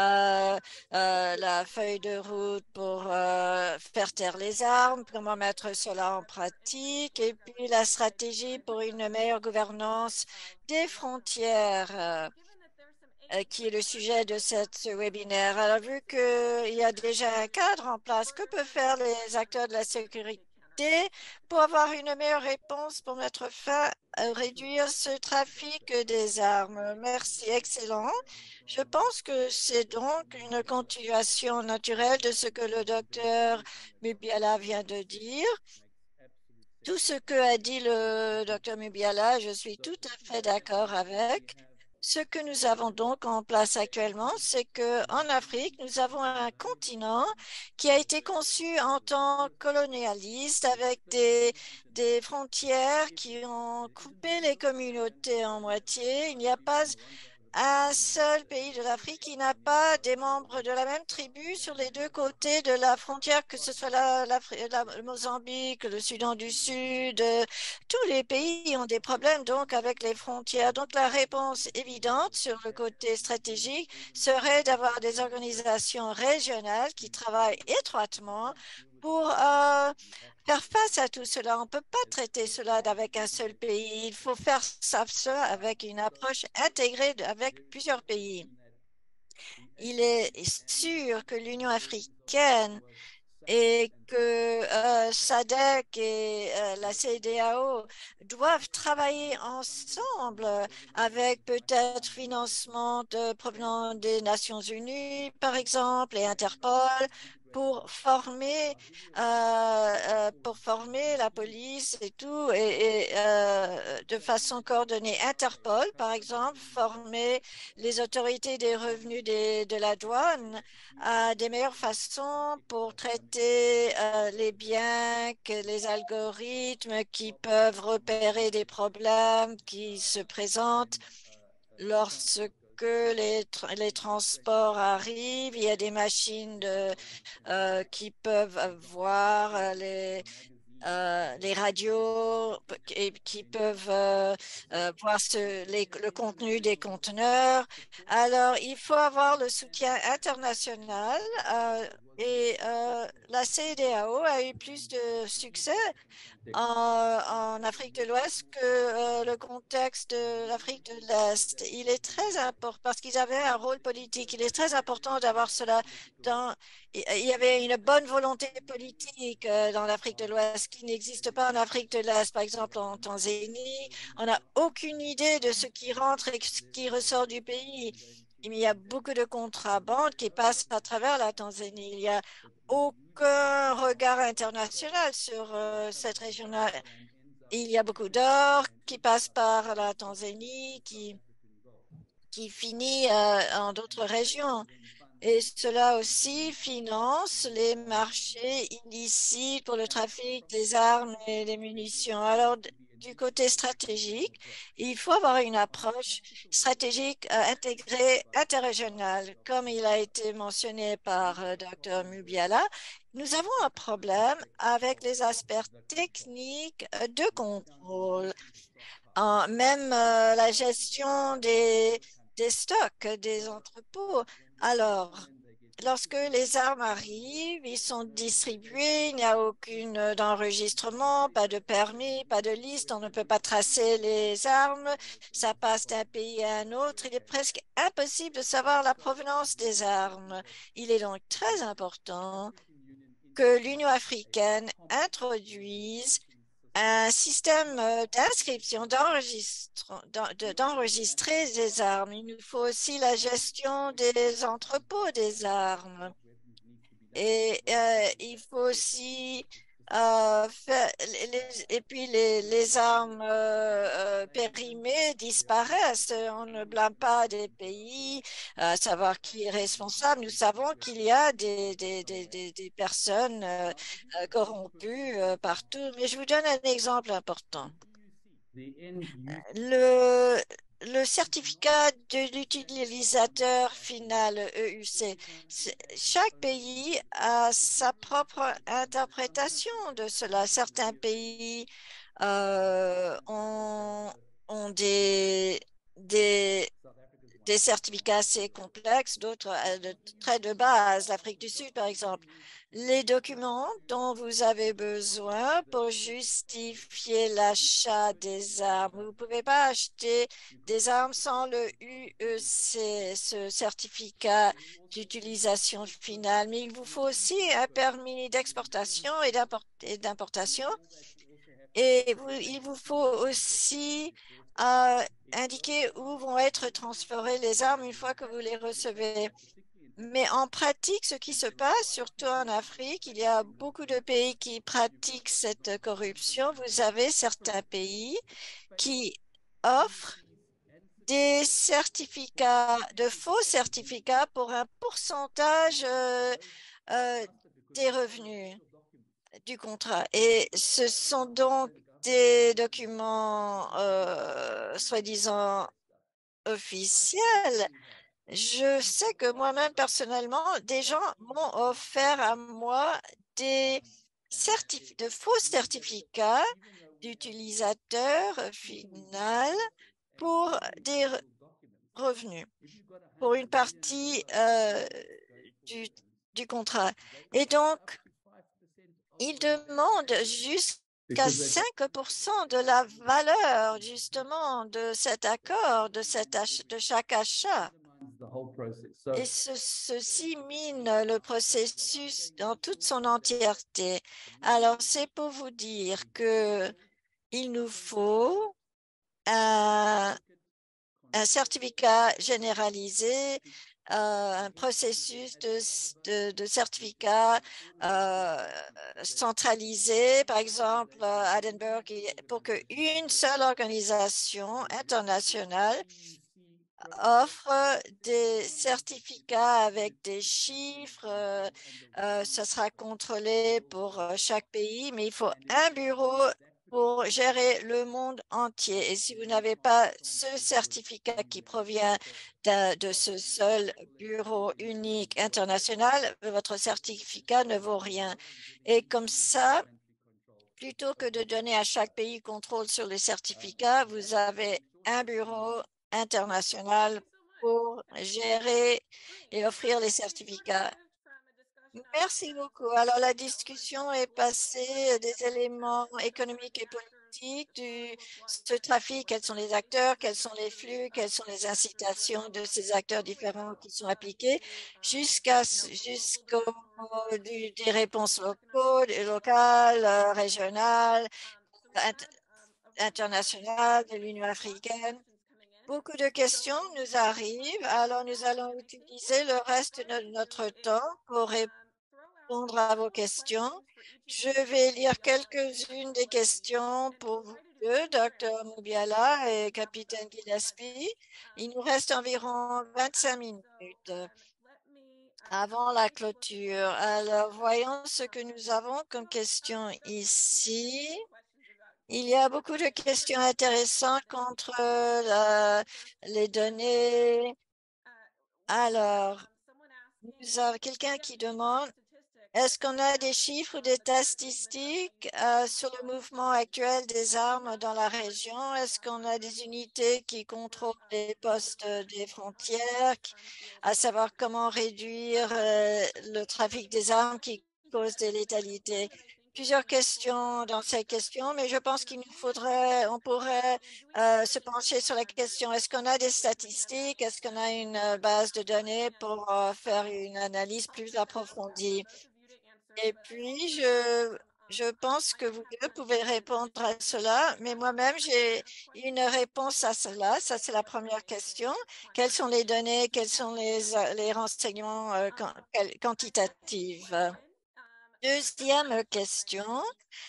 la feuille de route pour faire taire les armes, comment mettre cela en pratique, et puis la stratégie pour une meilleure gouvernance des frontières, qui est le sujet de ce webinaire. Alors, vu qu'il y a déjà un cadre en place, que peuvent faire les acteurs de la sécurité pour avoir une meilleure réponse pour mettre fin à réduire ce trafic des armes? Merci, excellent. Je pense que c'est donc une continuation naturelle de ce que le docteur Mubiala vient de dire. Tout ce que a dit le docteur Mubiala, je suis tout à fait d'accord avec. Ce que nous avons donc en place actuellement, c'est qu'en Afrique, nous avons un continent qui a été conçu en tant que colonialiste avec des frontières qui ont coupé les communautés en moitié. Il n'y a pas un seul pays de l'Afrique qui n'a pas des membres de la même tribu sur les deux côtés de la frontière, que ce soit le Mozambique, le Soudan du Sud. Tous les pays ont des problèmes donc avec les frontières. Donc la réponse évidente sur le côté stratégique serait d'avoir des organisations régionales qui travaillent étroitement pour faire face à tout cela. On ne peut pas traiter cela avec un seul pays. Il faut faire ça avec une approche intégrée avec plusieurs pays. Il est sûr que l'Union africaine et que SADC et la CEDEAO doivent travailler ensemble avec peut-être financement provenant des Nations Unies, par exemple, et Interpol, pour former la police et tout, et de façon coordonnée. Interpol, par exemple, former les autorités des revenus de la douane à des meilleures façons pour traiter les biens, que les algorithmes qui peuvent repérer des problèmes qui se présentent lorsque les transports arrivent. Il y a des machines qui peuvent voir les radios et qui peuvent voir le contenu des conteneurs. Alors, il faut avoir le soutien international et la CEDEAO a eu plus de succès en Afrique de l'Ouest que le contexte de l'Afrique de l'Est. Il est très important parce qu'ils avaient un rôle politique. Il est très important d'avoir cela il y avait une bonne volonté politique dans l'Afrique de l'Ouest qui n'existe pas en Afrique de l'Est. Par exemple, en Tanzanie, on n'a aucune idée de ce qui rentre et ce qui ressort du pays. il y a beaucoup de contrabande qui passe à travers la Tanzanie. Il n'y a aucun regard international sur cette région-là. Il y a beaucoup d'or qui passe par la Tanzanie, qui finit en d'autres régions. Et cela aussi finance les marchés illicites pour le trafic des armes et des munitions. Alors, du côté stratégique, il faut avoir une approche stratégique intégrée interrégionale. Comme il a été mentionné par Dr. Mubiala, nous avons un problème avec les aspects techniques de contrôle. Même la gestion des stocks, des entrepôts. Alors, lorsque les armes arrivent, ils sont distribués, il n'y a aucun d'enregistrement, pas de permis, pas de liste, on ne peut pas tracer les armes, ça passe d'un pays à un autre. Il est presque impossible de savoir la provenance des armes. Il est donc très important que l'Union africaine introduise un système d'inscription, d'enregistrer des armes. Il nous faut aussi la gestion des entrepôts des armes. Et il faut aussi et puis les armes périmées disparaissent. On ne blâme pas des pays à savoir qui est responsable. Nous savons qu'il y a des personnes corrompues partout. Mais je vous donne un exemple important. Le, le certificat de l'utilisateur final EUC, chaque pays a sa propre interprétation de cela. Certains pays ont des certificats assez complexes, d'autres très de base. L'Afrique du Sud, par exemple. Les documents dont vous avez besoin pour justifier l'achat des armes. Vous ne pouvez pas acheter des armes sans le UEC, ce certificat d'utilisation finale, mais il vous faut aussi un permis d'exportation et d'importation. Et il vous faut aussi indiquer où vont être transférées les armes une fois que vous les recevez. Mais en pratique, ce qui se passe, surtout en Afrique, il y a beaucoup de pays qui pratiquent cette corruption. Vous avez certains pays qui offrent des certificats, de faux certificats pour un pourcentage des revenus du contrat. Et ce sont donc des documents soi-disant officiels. Je sais que moi-même, personnellement, des gens m'ont offert à moi de faux certificats d'utilisateur final pour des revenus, pour une partie du contrat. Et donc, ils demandent jusqu'à 5% de la valeur, justement, de cet accord, de chaque achat. Et ceci mine le processus dans toute son entièreté. Alors, c'est pour vous dire que il nous faut un certificat généralisé, un processus de certificat centralisé, par exemple à Edinburgh, pour qu'une seule organisation internationale offre des certificats avec des chiffres. Ça sera contrôlé pour chaque pays, mais il faut un bureau pour gérer le monde entier. Et si vous n'avez pas ce certificat qui provient de ce seul bureau unique international, votre certificat ne vaut rien. Et comme ça, plutôt que de donner à chaque pays contrôle sur les certificats, vous avez un bureau international pour gérer et offrir les certificats. Merci beaucoup. Alors, la discussion est passée des éléments économiques et politiques ce trafic. Quels sont les acteurs, quels sont les flux, quelles sont les incitations de ces acteurs différents qui sont appliqués jusqu'aux des réponses locales, régionales, internationales de l'Union africaine. Beaucoup de questions nous arrivent, alors nous allons utiliser le reste de notre temps pour répondre à vos questions. Je vais lire quelques-unes des questions pour vous deux, Dr. Mubiala et Capitaine Gillespie. Il nous reste environ 25 minutes avant la clôture. Alors, voyons ce que nous avons comme questions ici. Il y a beaucoup de questions intéressantes contre les données. Alors, nous avons quelqu'un qui demande, est-ce qu'on a des chiffres ou des statistiques sur le mouvement actuel des armes dans la région? Est-ce qu'on a des unités qui contrôlent les postes des frontières, à savoir comment réduire le trafic des armes qui cause des létalités? Plusieurs questions dans ces questions, mais je pense on pourrait se pencher sur la question, est-ce qu'on a des statistiques? Est-ce qu'on a une base de données pour faire une analyse plus approfondie? Et puis, je pense que vous deux pouvez répondre à cela, mais moi-même, j'ai une réponse à cela. Ça, c'est la première question. Quelles sont les données, quels sont les renseignements quantitatifs? Deuxième question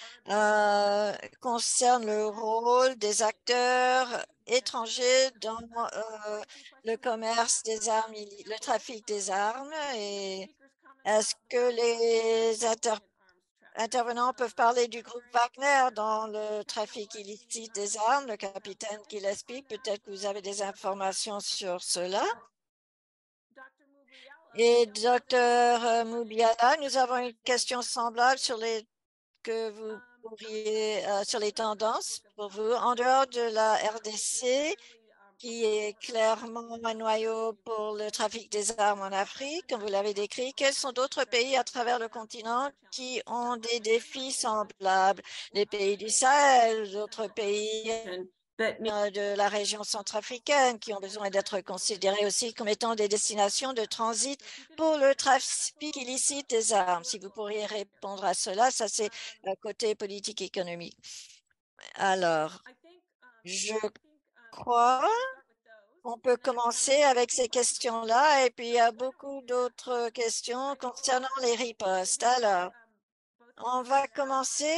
concerne le rôle des acteurs étrangers dans le commerce des armes, le trafic des armes, et est-ce que les intervenants peuvent parler du groupe Wagner dans le trafic illicite des armes? Le capitaine Gillespie, peut-être que vous avez des informations sur cela. Et Dr. Mubiala, nous avons une question semblable sur les sur les tendances pour vous en dehors de la RDC, qui est clairement un noyau pour le trafic des armes en Afrique, comme vous l'avez décrit. Quels sont d'autres pays à travers le continent qui ont des défis semblables? Les pays du Sahel, d'autres pays de la région centrafricaine qui ont besoin d'être considérés aussi comme étant des destinations de transit pour le trafic illicite des armes. Si vous pourriez répondre à cela, ça c'est côté politique économique. Alors, je crois on peut commencer avec ces questions-là et puis il y a beaucoup d'autres questions concernant les ripostes. Alors, on va commencer,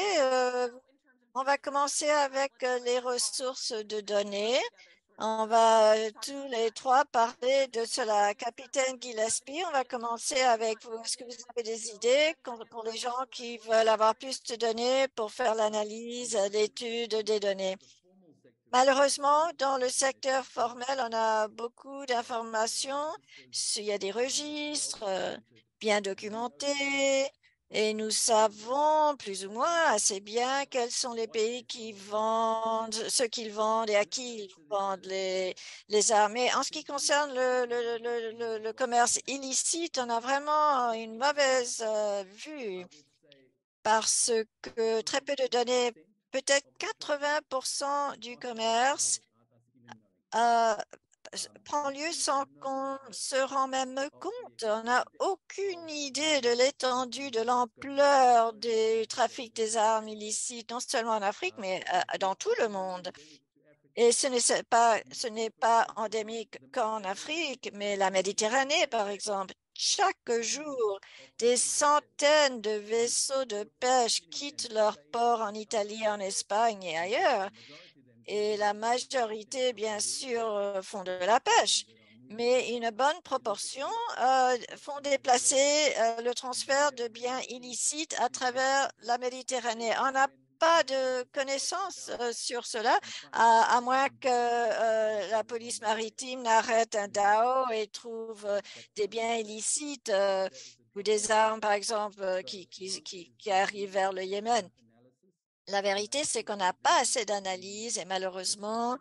avec les ressources de données. On va tous les trois parler de cela. Capitaine Gillespie, on va commencer avec vous. Est-ce que vous avez des idées pour les gens qui veulent avoir plus de données pour faire l'analyse, l'étude des données? Malheureusement, dans le secteur formel, on a beaucoup d'informations. Il y a des registres bien documentés et nous savons plus ou moins assez bien quels sont les pays qui vendent, ce qu'ils vendent et à qui ils vendent les armes. Mais en ce qui concerne le commerce illicite, on a vraiment une mauvaise vue parce que très peu de données, peut-être 80% du commerce prend lieu sans qu'on se rend même compte. On n'a aucune idée de l'étendue, de l'ampleur du trafic des armes illicites, non seulement en Afrique, mais dans tout le monde. Et ce n'est pas endémique qu'en Afrique, mais la Méditerranée, par exemple. Chaque jour, des centaines de vaisseaux de pêche quittent leur port en Italie, en Espagne et ailleurs. Et la majorité, bien sûr, font de la pêche. Mais une bonne proportion font déplacer le transfert de biens illicites à travers la Méditerranée. On n'a pas de connaissances sur cela, à moins que la police maritime n'arrête un DAO et trouve des biens illicites ou des armes, par exemple, qui arrivent vers le Yémen. La vérité, c'est qu'on n'a pas assez d'analyse et malheureusement,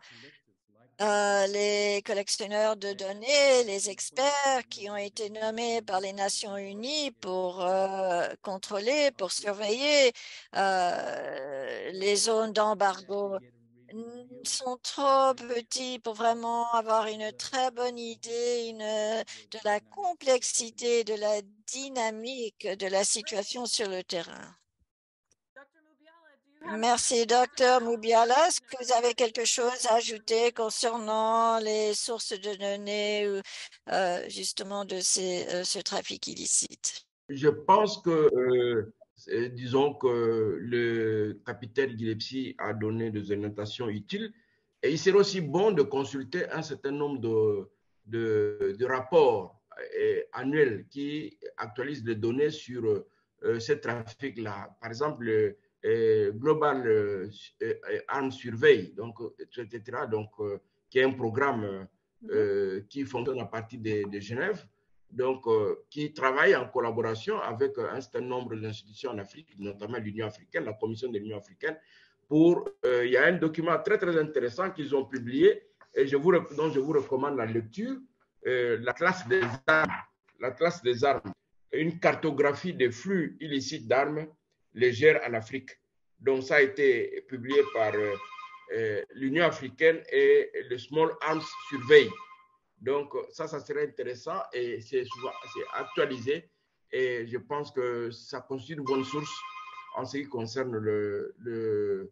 les collectionneurs de données, les experts qui ont été nommés par les Nations unies pour contrôler, pour surveiller les zones d'embargo sont trop petits pour vraiment avoir une très bonne idée de la complexité, de la dynamique de la situation sur le terrain. Merci, docteur Moubiala. Est-ce que vous avez quelque chose à ajouter concernant les sources de données ou justement de ce trafic illicite? Je pense que, disons que le capitaine Gillespie a donné des orientations utiles et il serait aussi bon de consulter un certain nombre de rapports annuels qui actualisent les données sur ce trafic-là. Par exemple, le Global Arms Survey, donc, etc., donc, qui est un programme qui fonctionne à partir de Genève, donc, qui travaille en collaboration avec un certain nombre d'institutions en Afrique, notamment l'Union africaine, la Commission de l'Union africaine, il y a un document très, très intéressant qu'ils ont publié et dont je vous recommande la lecture, l'Atlas des armes, une cartographie des flux illicites d'armes légères en Afrique. Donc, ça a été publié par l'Union africaine et le Small Arms Survey. Donc, ça serait intéressant et c'est actualisé et je pense que ça constitue une bonne source en ce qui concerne le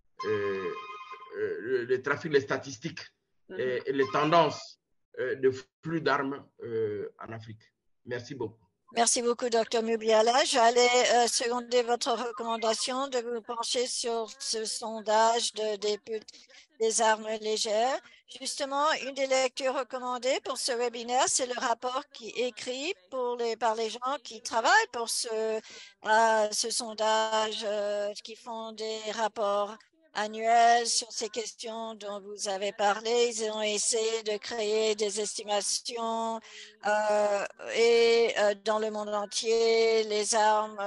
trafic, les statistiques et les tendances de flux d'armes en Afrique. Merci beaucoup. Merci beaucoup, Dr. Mubiala. J'allais seconder votre recommandation de vous pencher sur ce sondage des armes légères. Justement, une des lectures recommandées pour ce webinaire, c'est le rapport qui est écrit par les gens qui travaillent pour ce sondage, qui font des rapports annuels sur ces questions dont vous avez parlé. Ils ont essayé de créer des estimations et dans le monde entier, les armes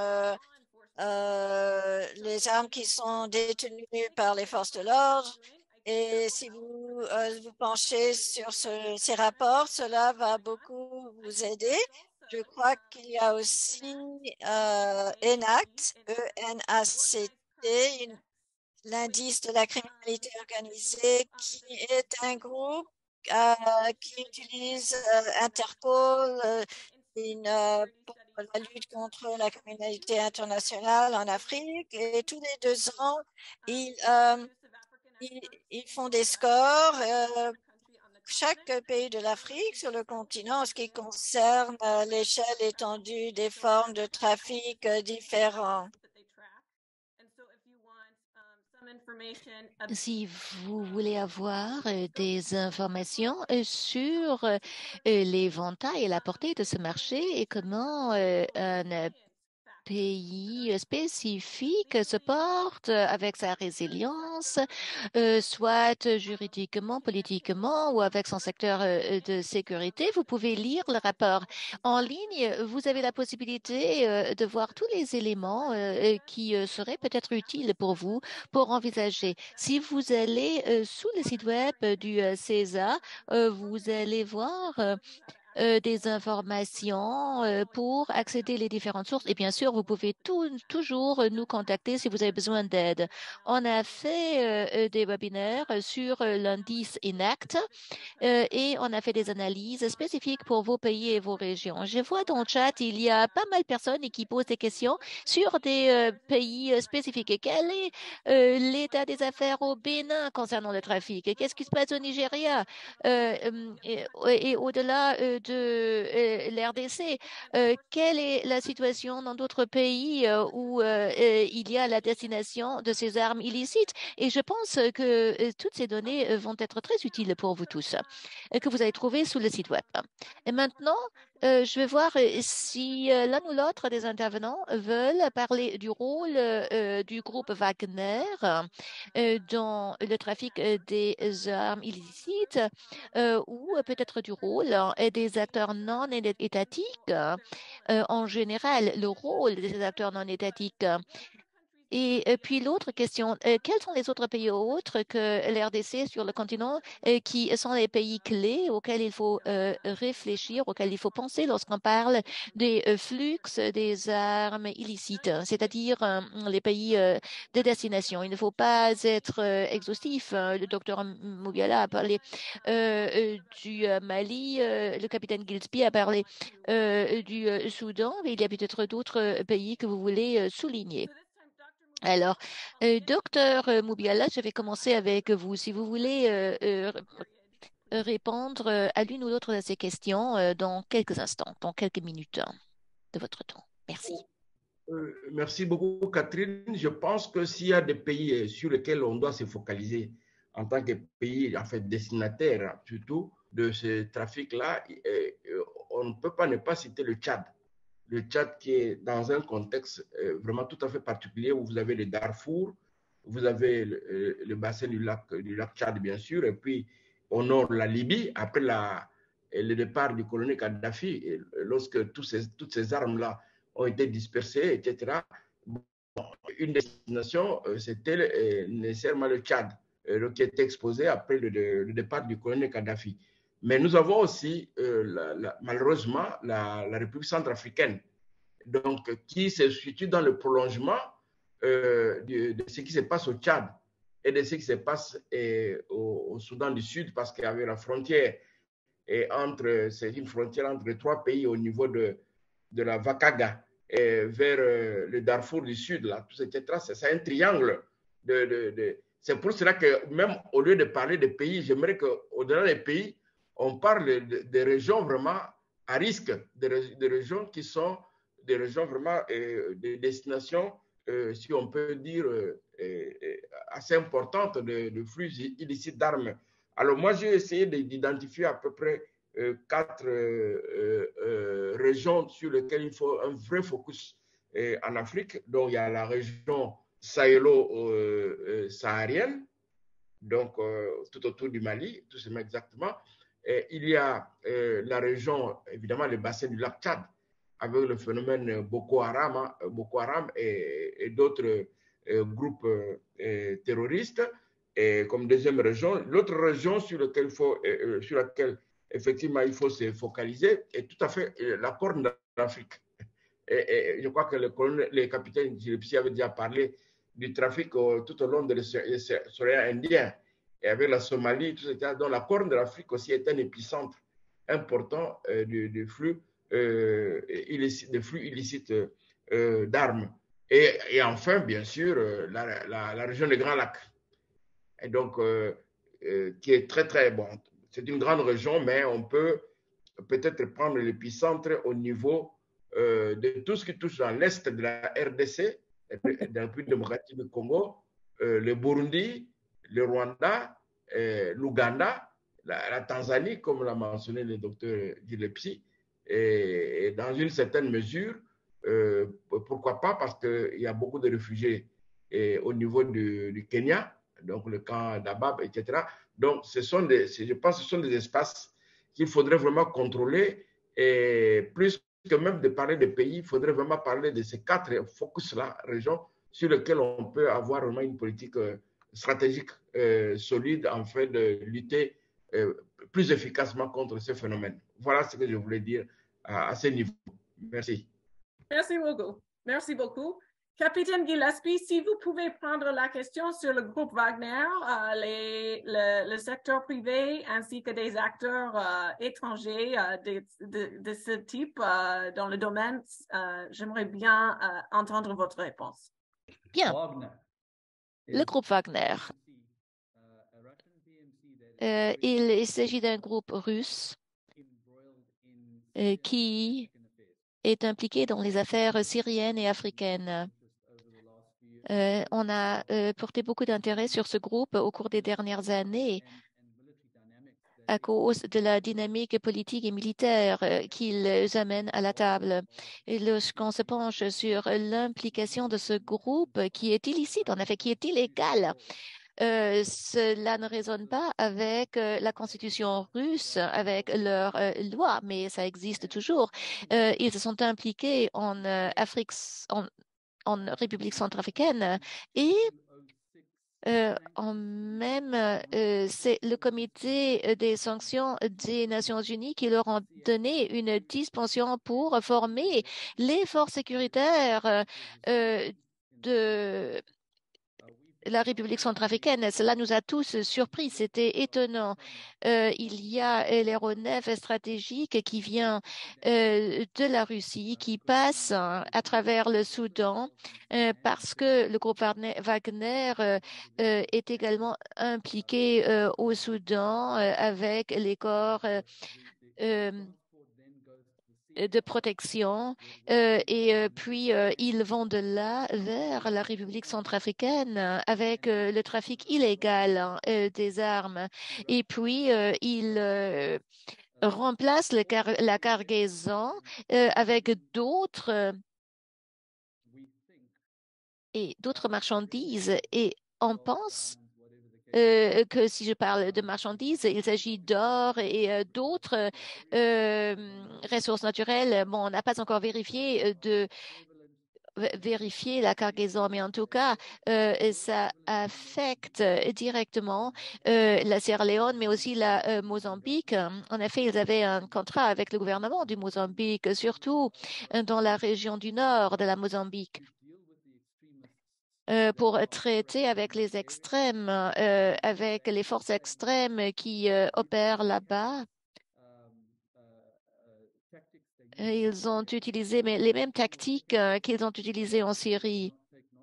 qui sont détenues par les forces de l'ordre. Et si vous vous penchez sur ces rapports, cela va beaucoup vous aider. Je crois qu'il y a aussi ENACT, E-N-A-C-T, l'indice de la criminalité organisée, qui est un groupe qui utilise Interpol pour la lutte contre la criminalité internationale en Afrique. Et tous les 2 ans, ils font des scores. Chaque pays de l'Afrique sur le continent en ce qui concerne l'échelle étendue des formes de trafic différents. Si vous voulez avoir des informations sur l'éventail et la portée de ce marché et comment un pays spécifique se porte avec sa résilience, soit juridiquement, politiquement ou avec son secteur de sécurité, vous pouvez lire le rapport en ligne. Vous avez la possibilité de voir tous les éléments qui seraient peut-être utiles pour vous pour envisager. Si vous allez sous le site web du CESA, vous allez voir des informations pour accéder les différentes sources. Et bien sûr, vous pouvez toujours nous contacter si vous avez besoin d'aide. On a fait des webinaires sur l'indice ENACT et on a fait des analyses spécifiques pour vos pays et vos régions. Je vois dans le chat, il y a pas mal de personnes qui posent des questions sur des pays spécifiques. Quel est l'état des affaires au Bénin concernant le trafic? Qu'est-ce qui se passe au Nigeria? Et au-delà de l'RDC, quelle est la situation dans d'autres pays où il y a la destination de ces armes illicites? Et je pense que toutes ces données vont être très utiles pour vous tous, que vous allez trouver sous le site web. Et maintenant, je vais voir si l'un ou l'autre des intervenants veulent parler du rôle du groupe Wagner dans le trafic des armes illicites ou peut-être du rôle des acteurs non étatiques en général, le rôle des acteurs non étatiques. Et puis l'autre question, quels sont les autres pays autres que l'RDC sur le continent qui sont les pays clés auxquels il faut réfléchir, auxquels il faut penser lorsqu'on parle des flux des armes illicites, c'est-à-dire les pays de destination. Il ne faut pas être exhaustif. Le docteur Mubiala a parlé du Mali, le capitaine Gillespie a parlé du Soudan, mais il y a peut-être d'autres pays que vous voulez souligner. Alors, docteur Moubiala, je vais commencer avec vous. Si vous voulez répondre à l'une ou l'autre de ces questions dans quelques instants, dans quelques minutes de votre temps. Merci. Merci beaucoup, Catherine. Je pense que s'il y a des pays sur lesquels on doit se focaliser en tant que pays, en fait, destinataire surtout de ce trafic-là, on ne peut pas ne pas citer le Tchad. Le Tchad qui est dans un contexte vraiment tout à fait particulier où vous avez le Darfour, vous avez le bassin du lac Tchad, bien sûr, et puis au nord, la Libye, après le départ du colonel Kadhafi, lorsque toutes ces armes-là ont été dispersées, etc. Bon, une destination, c'était nécessairement le Tchad, qui était exposé après le départ du colonel Kadhafi. Mais nous avons aussi, malheureusement, la République centrafricaine, donc, qui se situe dans le prolongement de ce qui se passe au Tchad et de ce qui se passe au Soudan du Sud, parce qu'il y avait la frontière, c'est une frontière entre les trois pays au niveau de la Vakaga et vers le Darfour du Sud, là, tout, etc. C'est un triangle. C'est pour cela que même au lieu de parler des pays, j'aimerais qu'au-delà des pays, on parle des régions vraiment à risque, des régions qui sont des régions vraiment, des destinations, si on peut dire, assez importantes de flux illicites d'armes. Alors moi, j'ai essayé d'identifier à peu près 4 régions sur lesquelles il faut un vrai focus en Afrique. Donc, il y a la région sahélo-saharienne, donc tout autour du Mali, tout simplement exactement. Et il y a la région, évidemment, le bassin du lac Tchad, avec le phénomène Boko Haram et d'autres groupes terroristes. Et comme deuxième région, l'autre région sur laquelle effectivement il faut se focaliser est tout à fait la Corne d'Afrique. Et je crois que le capitaine Gillespie avait déjà parlé du trafic tout au long de l'océan Indien et avec la Somalie, tout ça. Donc la Corne de l'Afrique aussi est un épicentre important de flux illicites d'armes. Et enfin, bien sûr, la région des Grands Lacs. Et donc, qui est très, très bon. C'est une grande région, mais on peut peut-être prendre l'épicentre au niveau de tout ce qui touche dans l'est de la RDC, dans la République démocratique du Congo, le Burundi, le Rwanda, l'Ouganda, la Tanzanie, comme l'a mentionné le docteur Gillespie, et dans une certaine mesure, pourquoi pas, parce qu'il y a beaucoup de réfugiés au niveau du Kenya, donc le camp d'Abab, etc. Donc, je pense que ce sont des espaces qu'il faudrait vraiment contrôler, et plus que même de parler des pays, il faudrait vraiment parler de ces 4 focus-là, régions, sur lesquelles on peut avoir vraiment une politique stratégique solide en fait de lutter plus efficacement contre ce phénomène. Voilà ce que je voulais dire à ce niveau. Merci. Merci beaucoup. Merci beaucoup. Capitaine Gillespie, si vous pouvez prendre la question sur le groupe Wagner, le secteur privé ainsi que des acteurs étrangers de ce type dans le domaine, j'aimerais bien entendre votre réponse. Bien. Le groupe Wagner. Il s'agit d'un groupe russe qui est impliqué dans les affaires syriennes et africaines. On a porté beaucoup d'intérêt sur ce groupe au cours des dernières années à cause de la dynamique politique et militaire qu'ils amènent à la table. Et lorsqu'on se penche sur l'implication de ce groupe qui est illicite, en effet, qui est illégal, cela ne résonne pas avec la constitution russe, avec leurs lois, mais ça existe toujours. Ils se sont impliqués en Afrique, en République centrafricaine et c'est le comité des sanctions des Nations Unies qui leur ont donné une dispension pour former les forces sécuritaires la République centrafricaine. Cela nous a tous surpris. C'était étonnant. Il y a l'aéronef stratégique qui vient de la Russie, qui passe à travers le Soudan, parce que le groupe Wagner est également impliqué au Soudan avec les corps euh, de protection puis ils vont de là vers la République centrafricaine avec le trafic illégal des armes et puis ils remplacent la cargaison avec d'autres marchandises et on pense que si je parle de marchandises, il s'agit d'or et d'autres ressources naturelles. Bon, on n'a pas encore vérifié la cargaison, mais en tout cas, ça affecte directement la Sierra Leone, mais aussi la Mozambique. En effet, ils avaient un contrat avec le gouvernement du Mozambique, surtout dans la région du nord de la Mozambique pour traiter avec les extrêmes, avec les forces extrêmes qui opèrent là-bas. Ils ont utilisé les mêmes tactiques qu'ils ont utilisées en Syrie.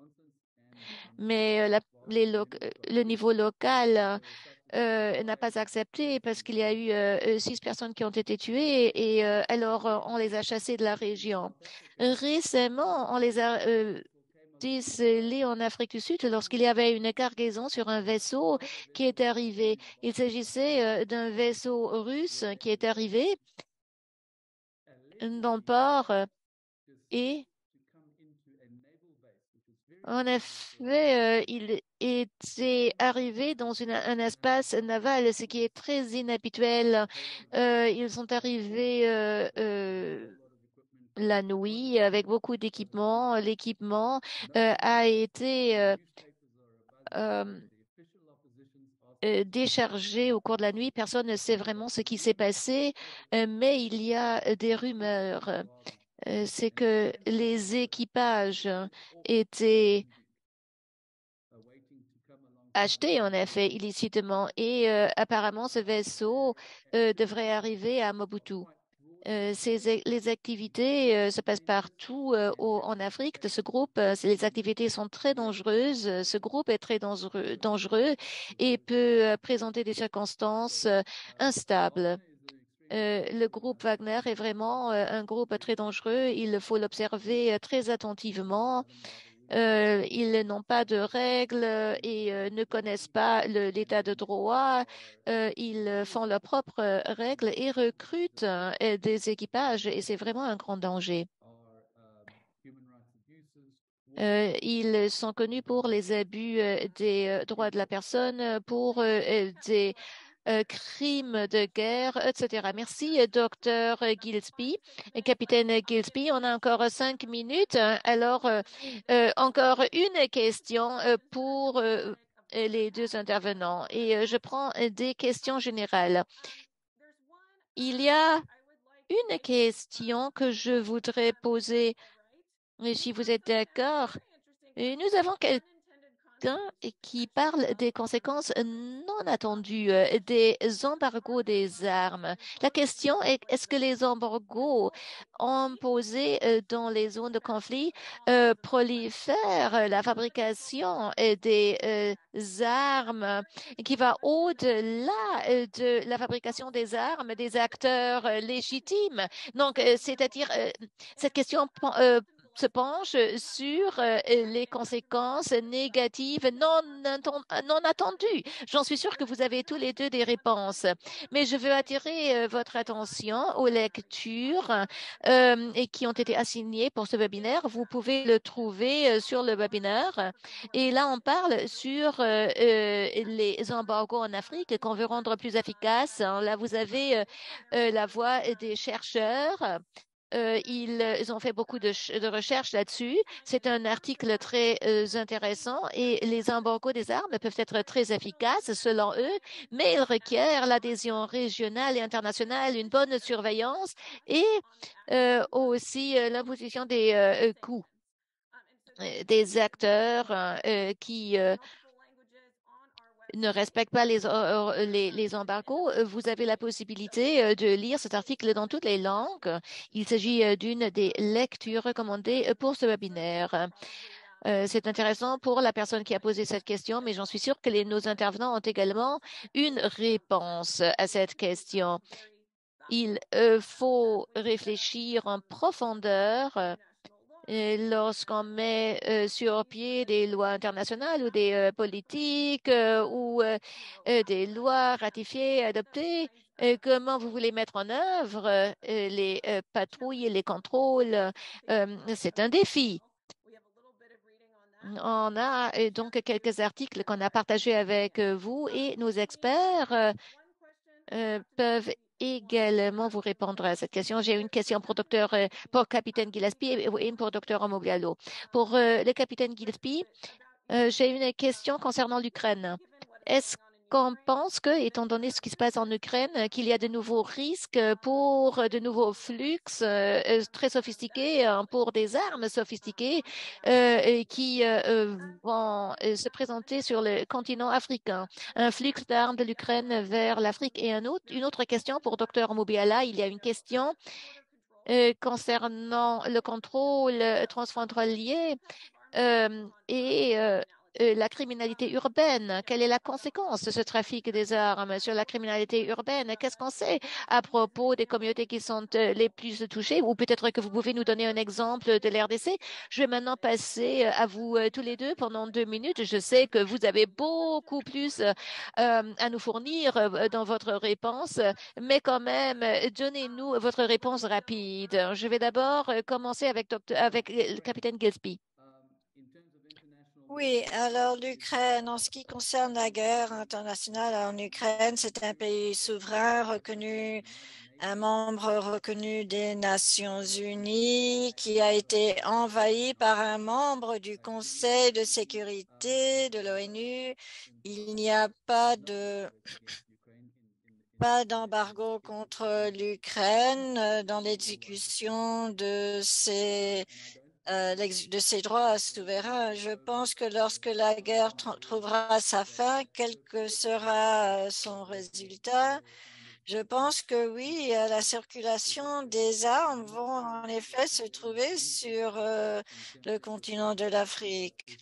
Mais le niveau local n'a pas accepté parce qu'il y a eu 6 personnes qui ont été tuées et alors on les a chassées de la région. Récemment, on les a décelés en Afrique du Sud lorsqu'il y avait une cargaison sur un vaisseau qui est arrivé. Il s'agissait d'un vaisseau russe qui est arrivé dans le port et en effet, il était arrivé dans un espace naval, ce qui est très inhabituel. Ils sont arrivés la nuit avec beaucoup d'équipement. L'équipement a été déchargé au cours de la nuit. Personne ne sait vraiment ce qui s'est passé, mais il y a des rumeurs. C'est que les équipages étaient achetés en effet illicitement et apparemment ce vaisseau devrait arriver à Mobutu. Les activités se passent partout en Afrique de ce groupe. Les activités sont très dangereuses. Ce groupe est très dangereux et peut présenter des circonstances instables. Le groupe Wagner est vraiment un groupe très dangereux. Il faut l'observer très attentivement. Ils n'ont pas de règles et ne connaissent pas l'état de droit. Ils font leurs propres règles et recrutent des équipages et c'est vraiment un grand danger. Ils sont connus pour les abus des droits de la personne, pour des crimes de guerre, etc. Merci, docteur Gillespie, capitaine Gillespie. On a encore 5 minutes. Alors, encore une question pour les deux intervenants. Et je prends des questions générales. Il y a une question que je voudrais poser, si vous êtes d'accord. Nous avons quelqu'un qui parle des conséquences non attendues des embargos des armes. La question est, est-ce que les embargos imposés dans les zones de conflit prolifèrent la fabrication des armes qui va au-delà de la fabrication des armes des acteurs légitimes? Donc, c'est-à-dire, cette question se penche sur les conséquences négatives non attendues. J'en suis sûre que vous avez tous les deux des réponses, mais je veux attirer votre attention aux lectures et qui ont été assignées pour ce webinaire. Vous pouvez le trouver sur le webinaire. Et là, on parle sur les embargos en Afrique qu'on veut rendre plus efficaces. Là, vous avez la voix des chercheurs. Ils ont fait beaucoup de recherches là-dessus. C'est un article très intéressant et les embargos des armes peuvent être très efficaces selon eux, mais ils requièrent l'adhésion régionale et internationale, une bonne surveillance et aussi l'imposition des coûts des acteurs qui ne respectent pas les embargos, vous avez la possibilité de lire cet article dans toutes les langues. Il s'agit d'une des lectures recommandées pour ce webinaire. C'est intéressant pour la personne qui a posé cette question, mais j'en suis sûre que nos intervenants ont également une réponse à cette question. Il faut réfléchir en profondeur lorsqu'on met sur pied des lois internationales ou des politiques ou des lois ratifiées, adoptées. Comment vous voulez mettre en œuvre les patrouilles et les contrôles? C'est un défi. On a donc quelques articles qu'on a partagés avec vous et nos experts peuvent également vous répondre à cette question. J'ai une question pour capitaine Gillespie et une pour docteur Omobialo. Pour le capitaine Gillespie, j'ai une question concernant l'Ukraine. Est-ce qu'on pense que, étant donné ce qui se passe en Ukraine, qu'il y a de nouveaux risques pour de nouveaux flux très sophistiqués, pour des armes sophistiquées qui vont se présenter sur le continent africain? Un flux d'armes de l'Ukraine vers l'Afrique. Et une autre question pour Dr Mobiala. Il y a une question concernant le contrôle transfrontalier et la criminalité urbaine. Quelle est la conséquence de ce trafic des armes sur la criminalité urbaine? Qu'est-ce qu'on sait à propos des communautés qui sont les plus touchées? Ou peut-être que vous pouvez nous donner un exemple de l'RDC. Je vais maintenant passer à vous tous les deux pendant 2 minutes. Je sais que vous avez beaucoup plus à nous fournir dans votre réponse, mais quand même, donnez-nous votre réponse rapide. Je vais d'abord commencer avec le capitaine Gillespie. Oui, alors l'Ukraine, en ce qui concerne la guerre internationale en Ukraine, c'est un pays souverain reconnu, un membre reconnu des Nations Unies qui a été envahi par un membre du Conseil de sécurité de l'ONU. Il n'y a pas d'embargo contre l'Ukraine dans l'exécution de ses droits souverains. Je pense que lorsque la guerre trouvera sa fin, quel que sera son résultat, je pense que oui, la circulation des armes vont en effet se trouver sur le continent de l'Afrique.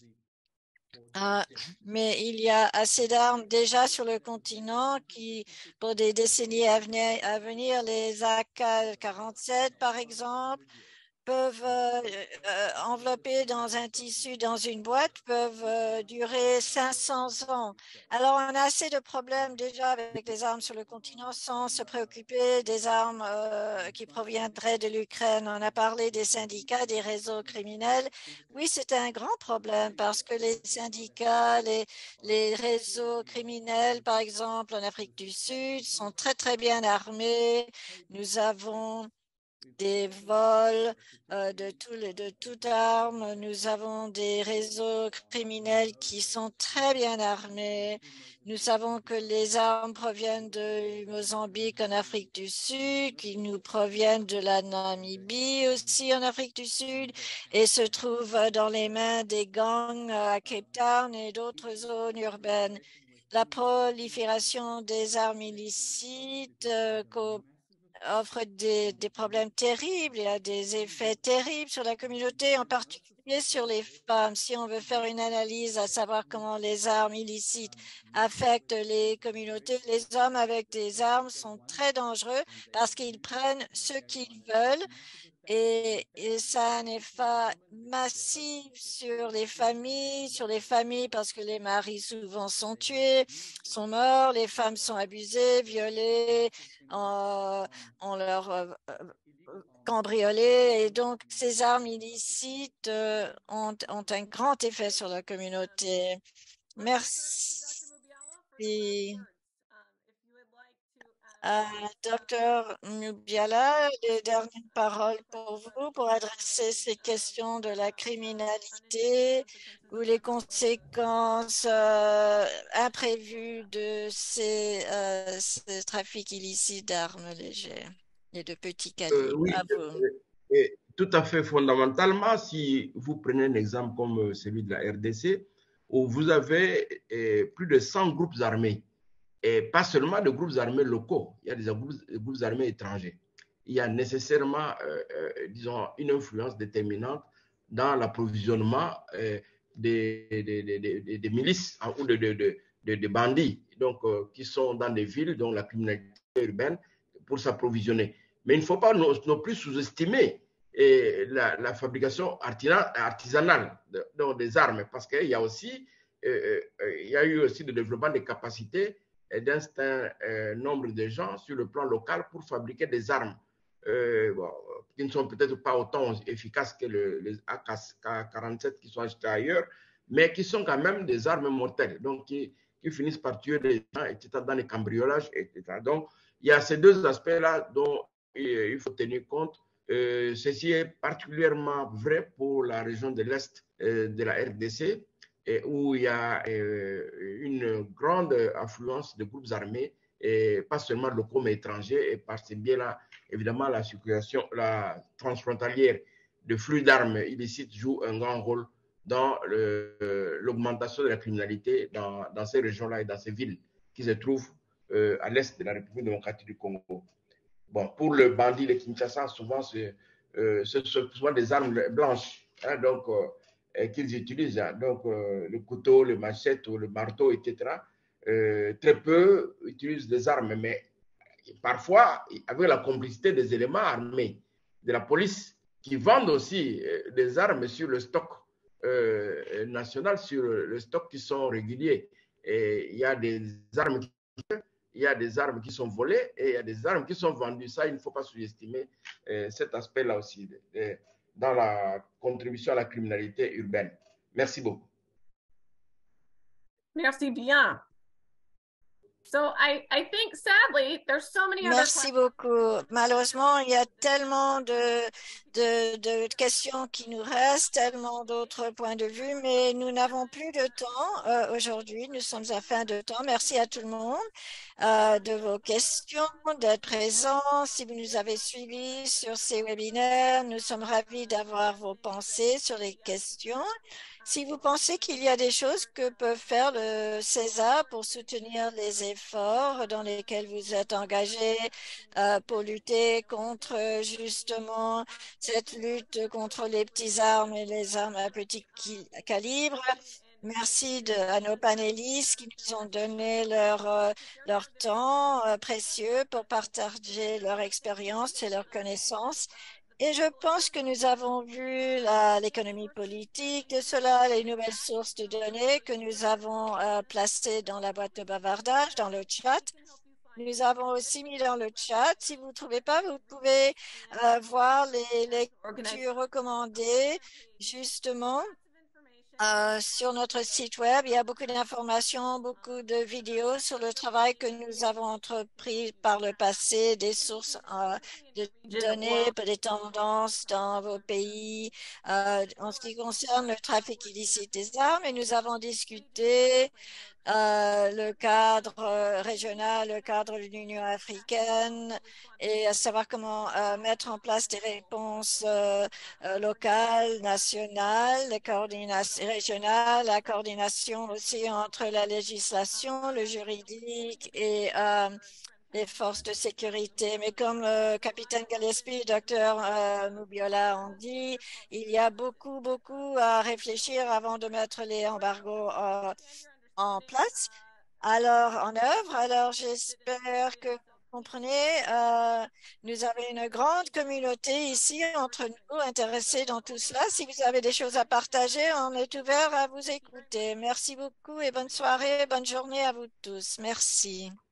Mais il y a assez d'armes déjà sur le continent qui, pour des décennies à venir, les AK-47 par exemple, peuvent envelopper dans un tissu, dans une boîte, peuvent durer 500 ans. Alors, on a assez de problèmes déjà avec les armes sur le continent sans se préoccuper des armes qui proviendraient de l'Ukraine. On a parlé des syndicats, des réseaux criminels. Oui, c'est un grand problème parce que les syndicats, les réseaux criminels, par exemple, en Afrique du Sud, sont très, très bien armés. Nous avons des vols de toute arme. Nous avons des réseaux criminels qui sont très bien armés. Nous savons que les armes proviennent de Mozambique en Afrique du Sud, qui nous proviennent de la Namibie aussi en Afrique du Sud et se trouvent dans les mains des gangs à Cape Town et d'autres zones urbaines. La prolifération des armes illicites offre des problèmes terribles, il y a des effets terribles sur la communauté, en particulier sur les femmes. Si on veut faire une analyse à savoir comment les armes illicites affectent les communautés, les hommes avec des armes sont très dangereux parce qu'ils prennent ce qu'ils veulent et ça a un effet massif sur les familles parce que les maris souvent sont tués, sont morts, les femmes sont abusées, violées, on leur cambriolé. Et donc, ces armes illicites ont un grand effet sur la communauté. Merci. Docteur Nubiala, les dernières paroles pour vous pour adresser ces questions de la criminalité ou les conséquences imprévues de ces trafics illicites d'armes légères et de petits calibres. Oui, tout à fait fondamentalement, si vous prenez un exemple comme celui de la RDC, où vous avez plus de 100 groupes armés. Et pas seulement de groupes armés locaux, il y a des groupes armés étrangers. Il y a nécessairement, disons, une influence déterminante dans l'approvisionnement des milices ou de bandits donc, qui sont dans des villes dont la criminalité urbaine pour s'approvisionner. Mais il ne faut pas non plus sous-estimer la fabrication artisanale donc des armes, parce qu'il y a aussi, il y a eu aussi le développement des capacités d'un certain nombre de gens sur le plan local pour fabriquer des armes bon, qui ne sont peut-être pas autant efficaces que les AK-47 qui sont achetés ailleurs, mais qui sont quand même des armes mortelles, donc qui finissent par tuer les gens, etc., dans les cambriolages, etc. Donc, il y a ces deux aspects-là dont il faut tenir compte. Ceci est particulièrement vrai pour la région de l'Est de la RDC, où il y a une grande affluence de groupes armés, et pas seulement locaux mais étrangers, et par ces biais-là, évidemment, la circulation transfrontalière de flux d'armes illicites joue un grand rôle dans l'augmentation de la criminalité dans ces régions-là et dans ces villes qui se trouvent à l'est de la République démocratique du Congo. Bon, pour le bandit de Kinshasa, souvent, ce sont souvent des armes blanches, hein, donc qu'ils utilisent, hein, donc le couteau, le machette ou le marteau, etc. Très peu utilisent des armes, mais parfois avec la complicité des éléments armés de la police qui vendent aussi des armes sur le stock national, sur le stock qui sont réguliers. Et il y a des armes qui sont volées et il y a des armes qui sont vendues. Ça, il ne faut pas sous-estimer cet aspect-là aussi dans la contribution à la criminalité urbaine. Merci beaucoup. Merci bien. So I think sadly there's so many Merci beaucoup. Malheureusement, il y a tellement de questions qui nous restent, tellement d'autres points de vue, mais nous n'avons plus de temps aujourd'hui. Nous sommes à fin de temps. Merci à tout le monde de vos questions, d'être présents. Si vous nous avez suivis sur ces webinaires, nous sommes ravis d'avoir vos pensées sur les questions. Si vous pensez qu'il y a des choses que peut faire le César pour soutenir les efforts dans lesquels vous êtes engagés pour lutter contre justement cette lutte contre les petites armes et les armes à petit calibre, merci à nos panélistes qui nous ont donné leur temps précieux pour partager leur expérience et leurs connaissances. Et je pense que nous avons vu l'économie politique de cela, les nouvelles sources de données que nous avons placées dans la boîte de bavardage, dans le chat. Nous avons aussi mis dans le chat, si vous ne trouvez pas, vous pouvez voir les lectures recommandées justement sur notre site web. Il y a beaucoup d'informations, beaucoup de vidéos sur le travail que nous avons entrepris par le passé, des sources de données, des tendances dans vos pays en ce qui concerne le trafic illicite des armes. Et nous avons discuté le cadre régional, le cadre de l'Union africaine et à savoir comment mettre en place des réponses locales, nationales, les coordinations régionales, la coordination aussi entre la législation, le juridique et les forces de sécurité. Mais comme le capitaine Gillespie et docteur Mubiola ont dit, il y a beaucoup à réfléchir avant de mettre les embargos en place, en œuvre. Alors, j'espère que vous comprenez, nous avons une grande communauté ici entre nous intéressés dans tout cela. Si vous avez des choses à partager, on est ouvert à vous écouter. Merci beaucoup et bonne soirée, bonne journée à vous tous. Merci.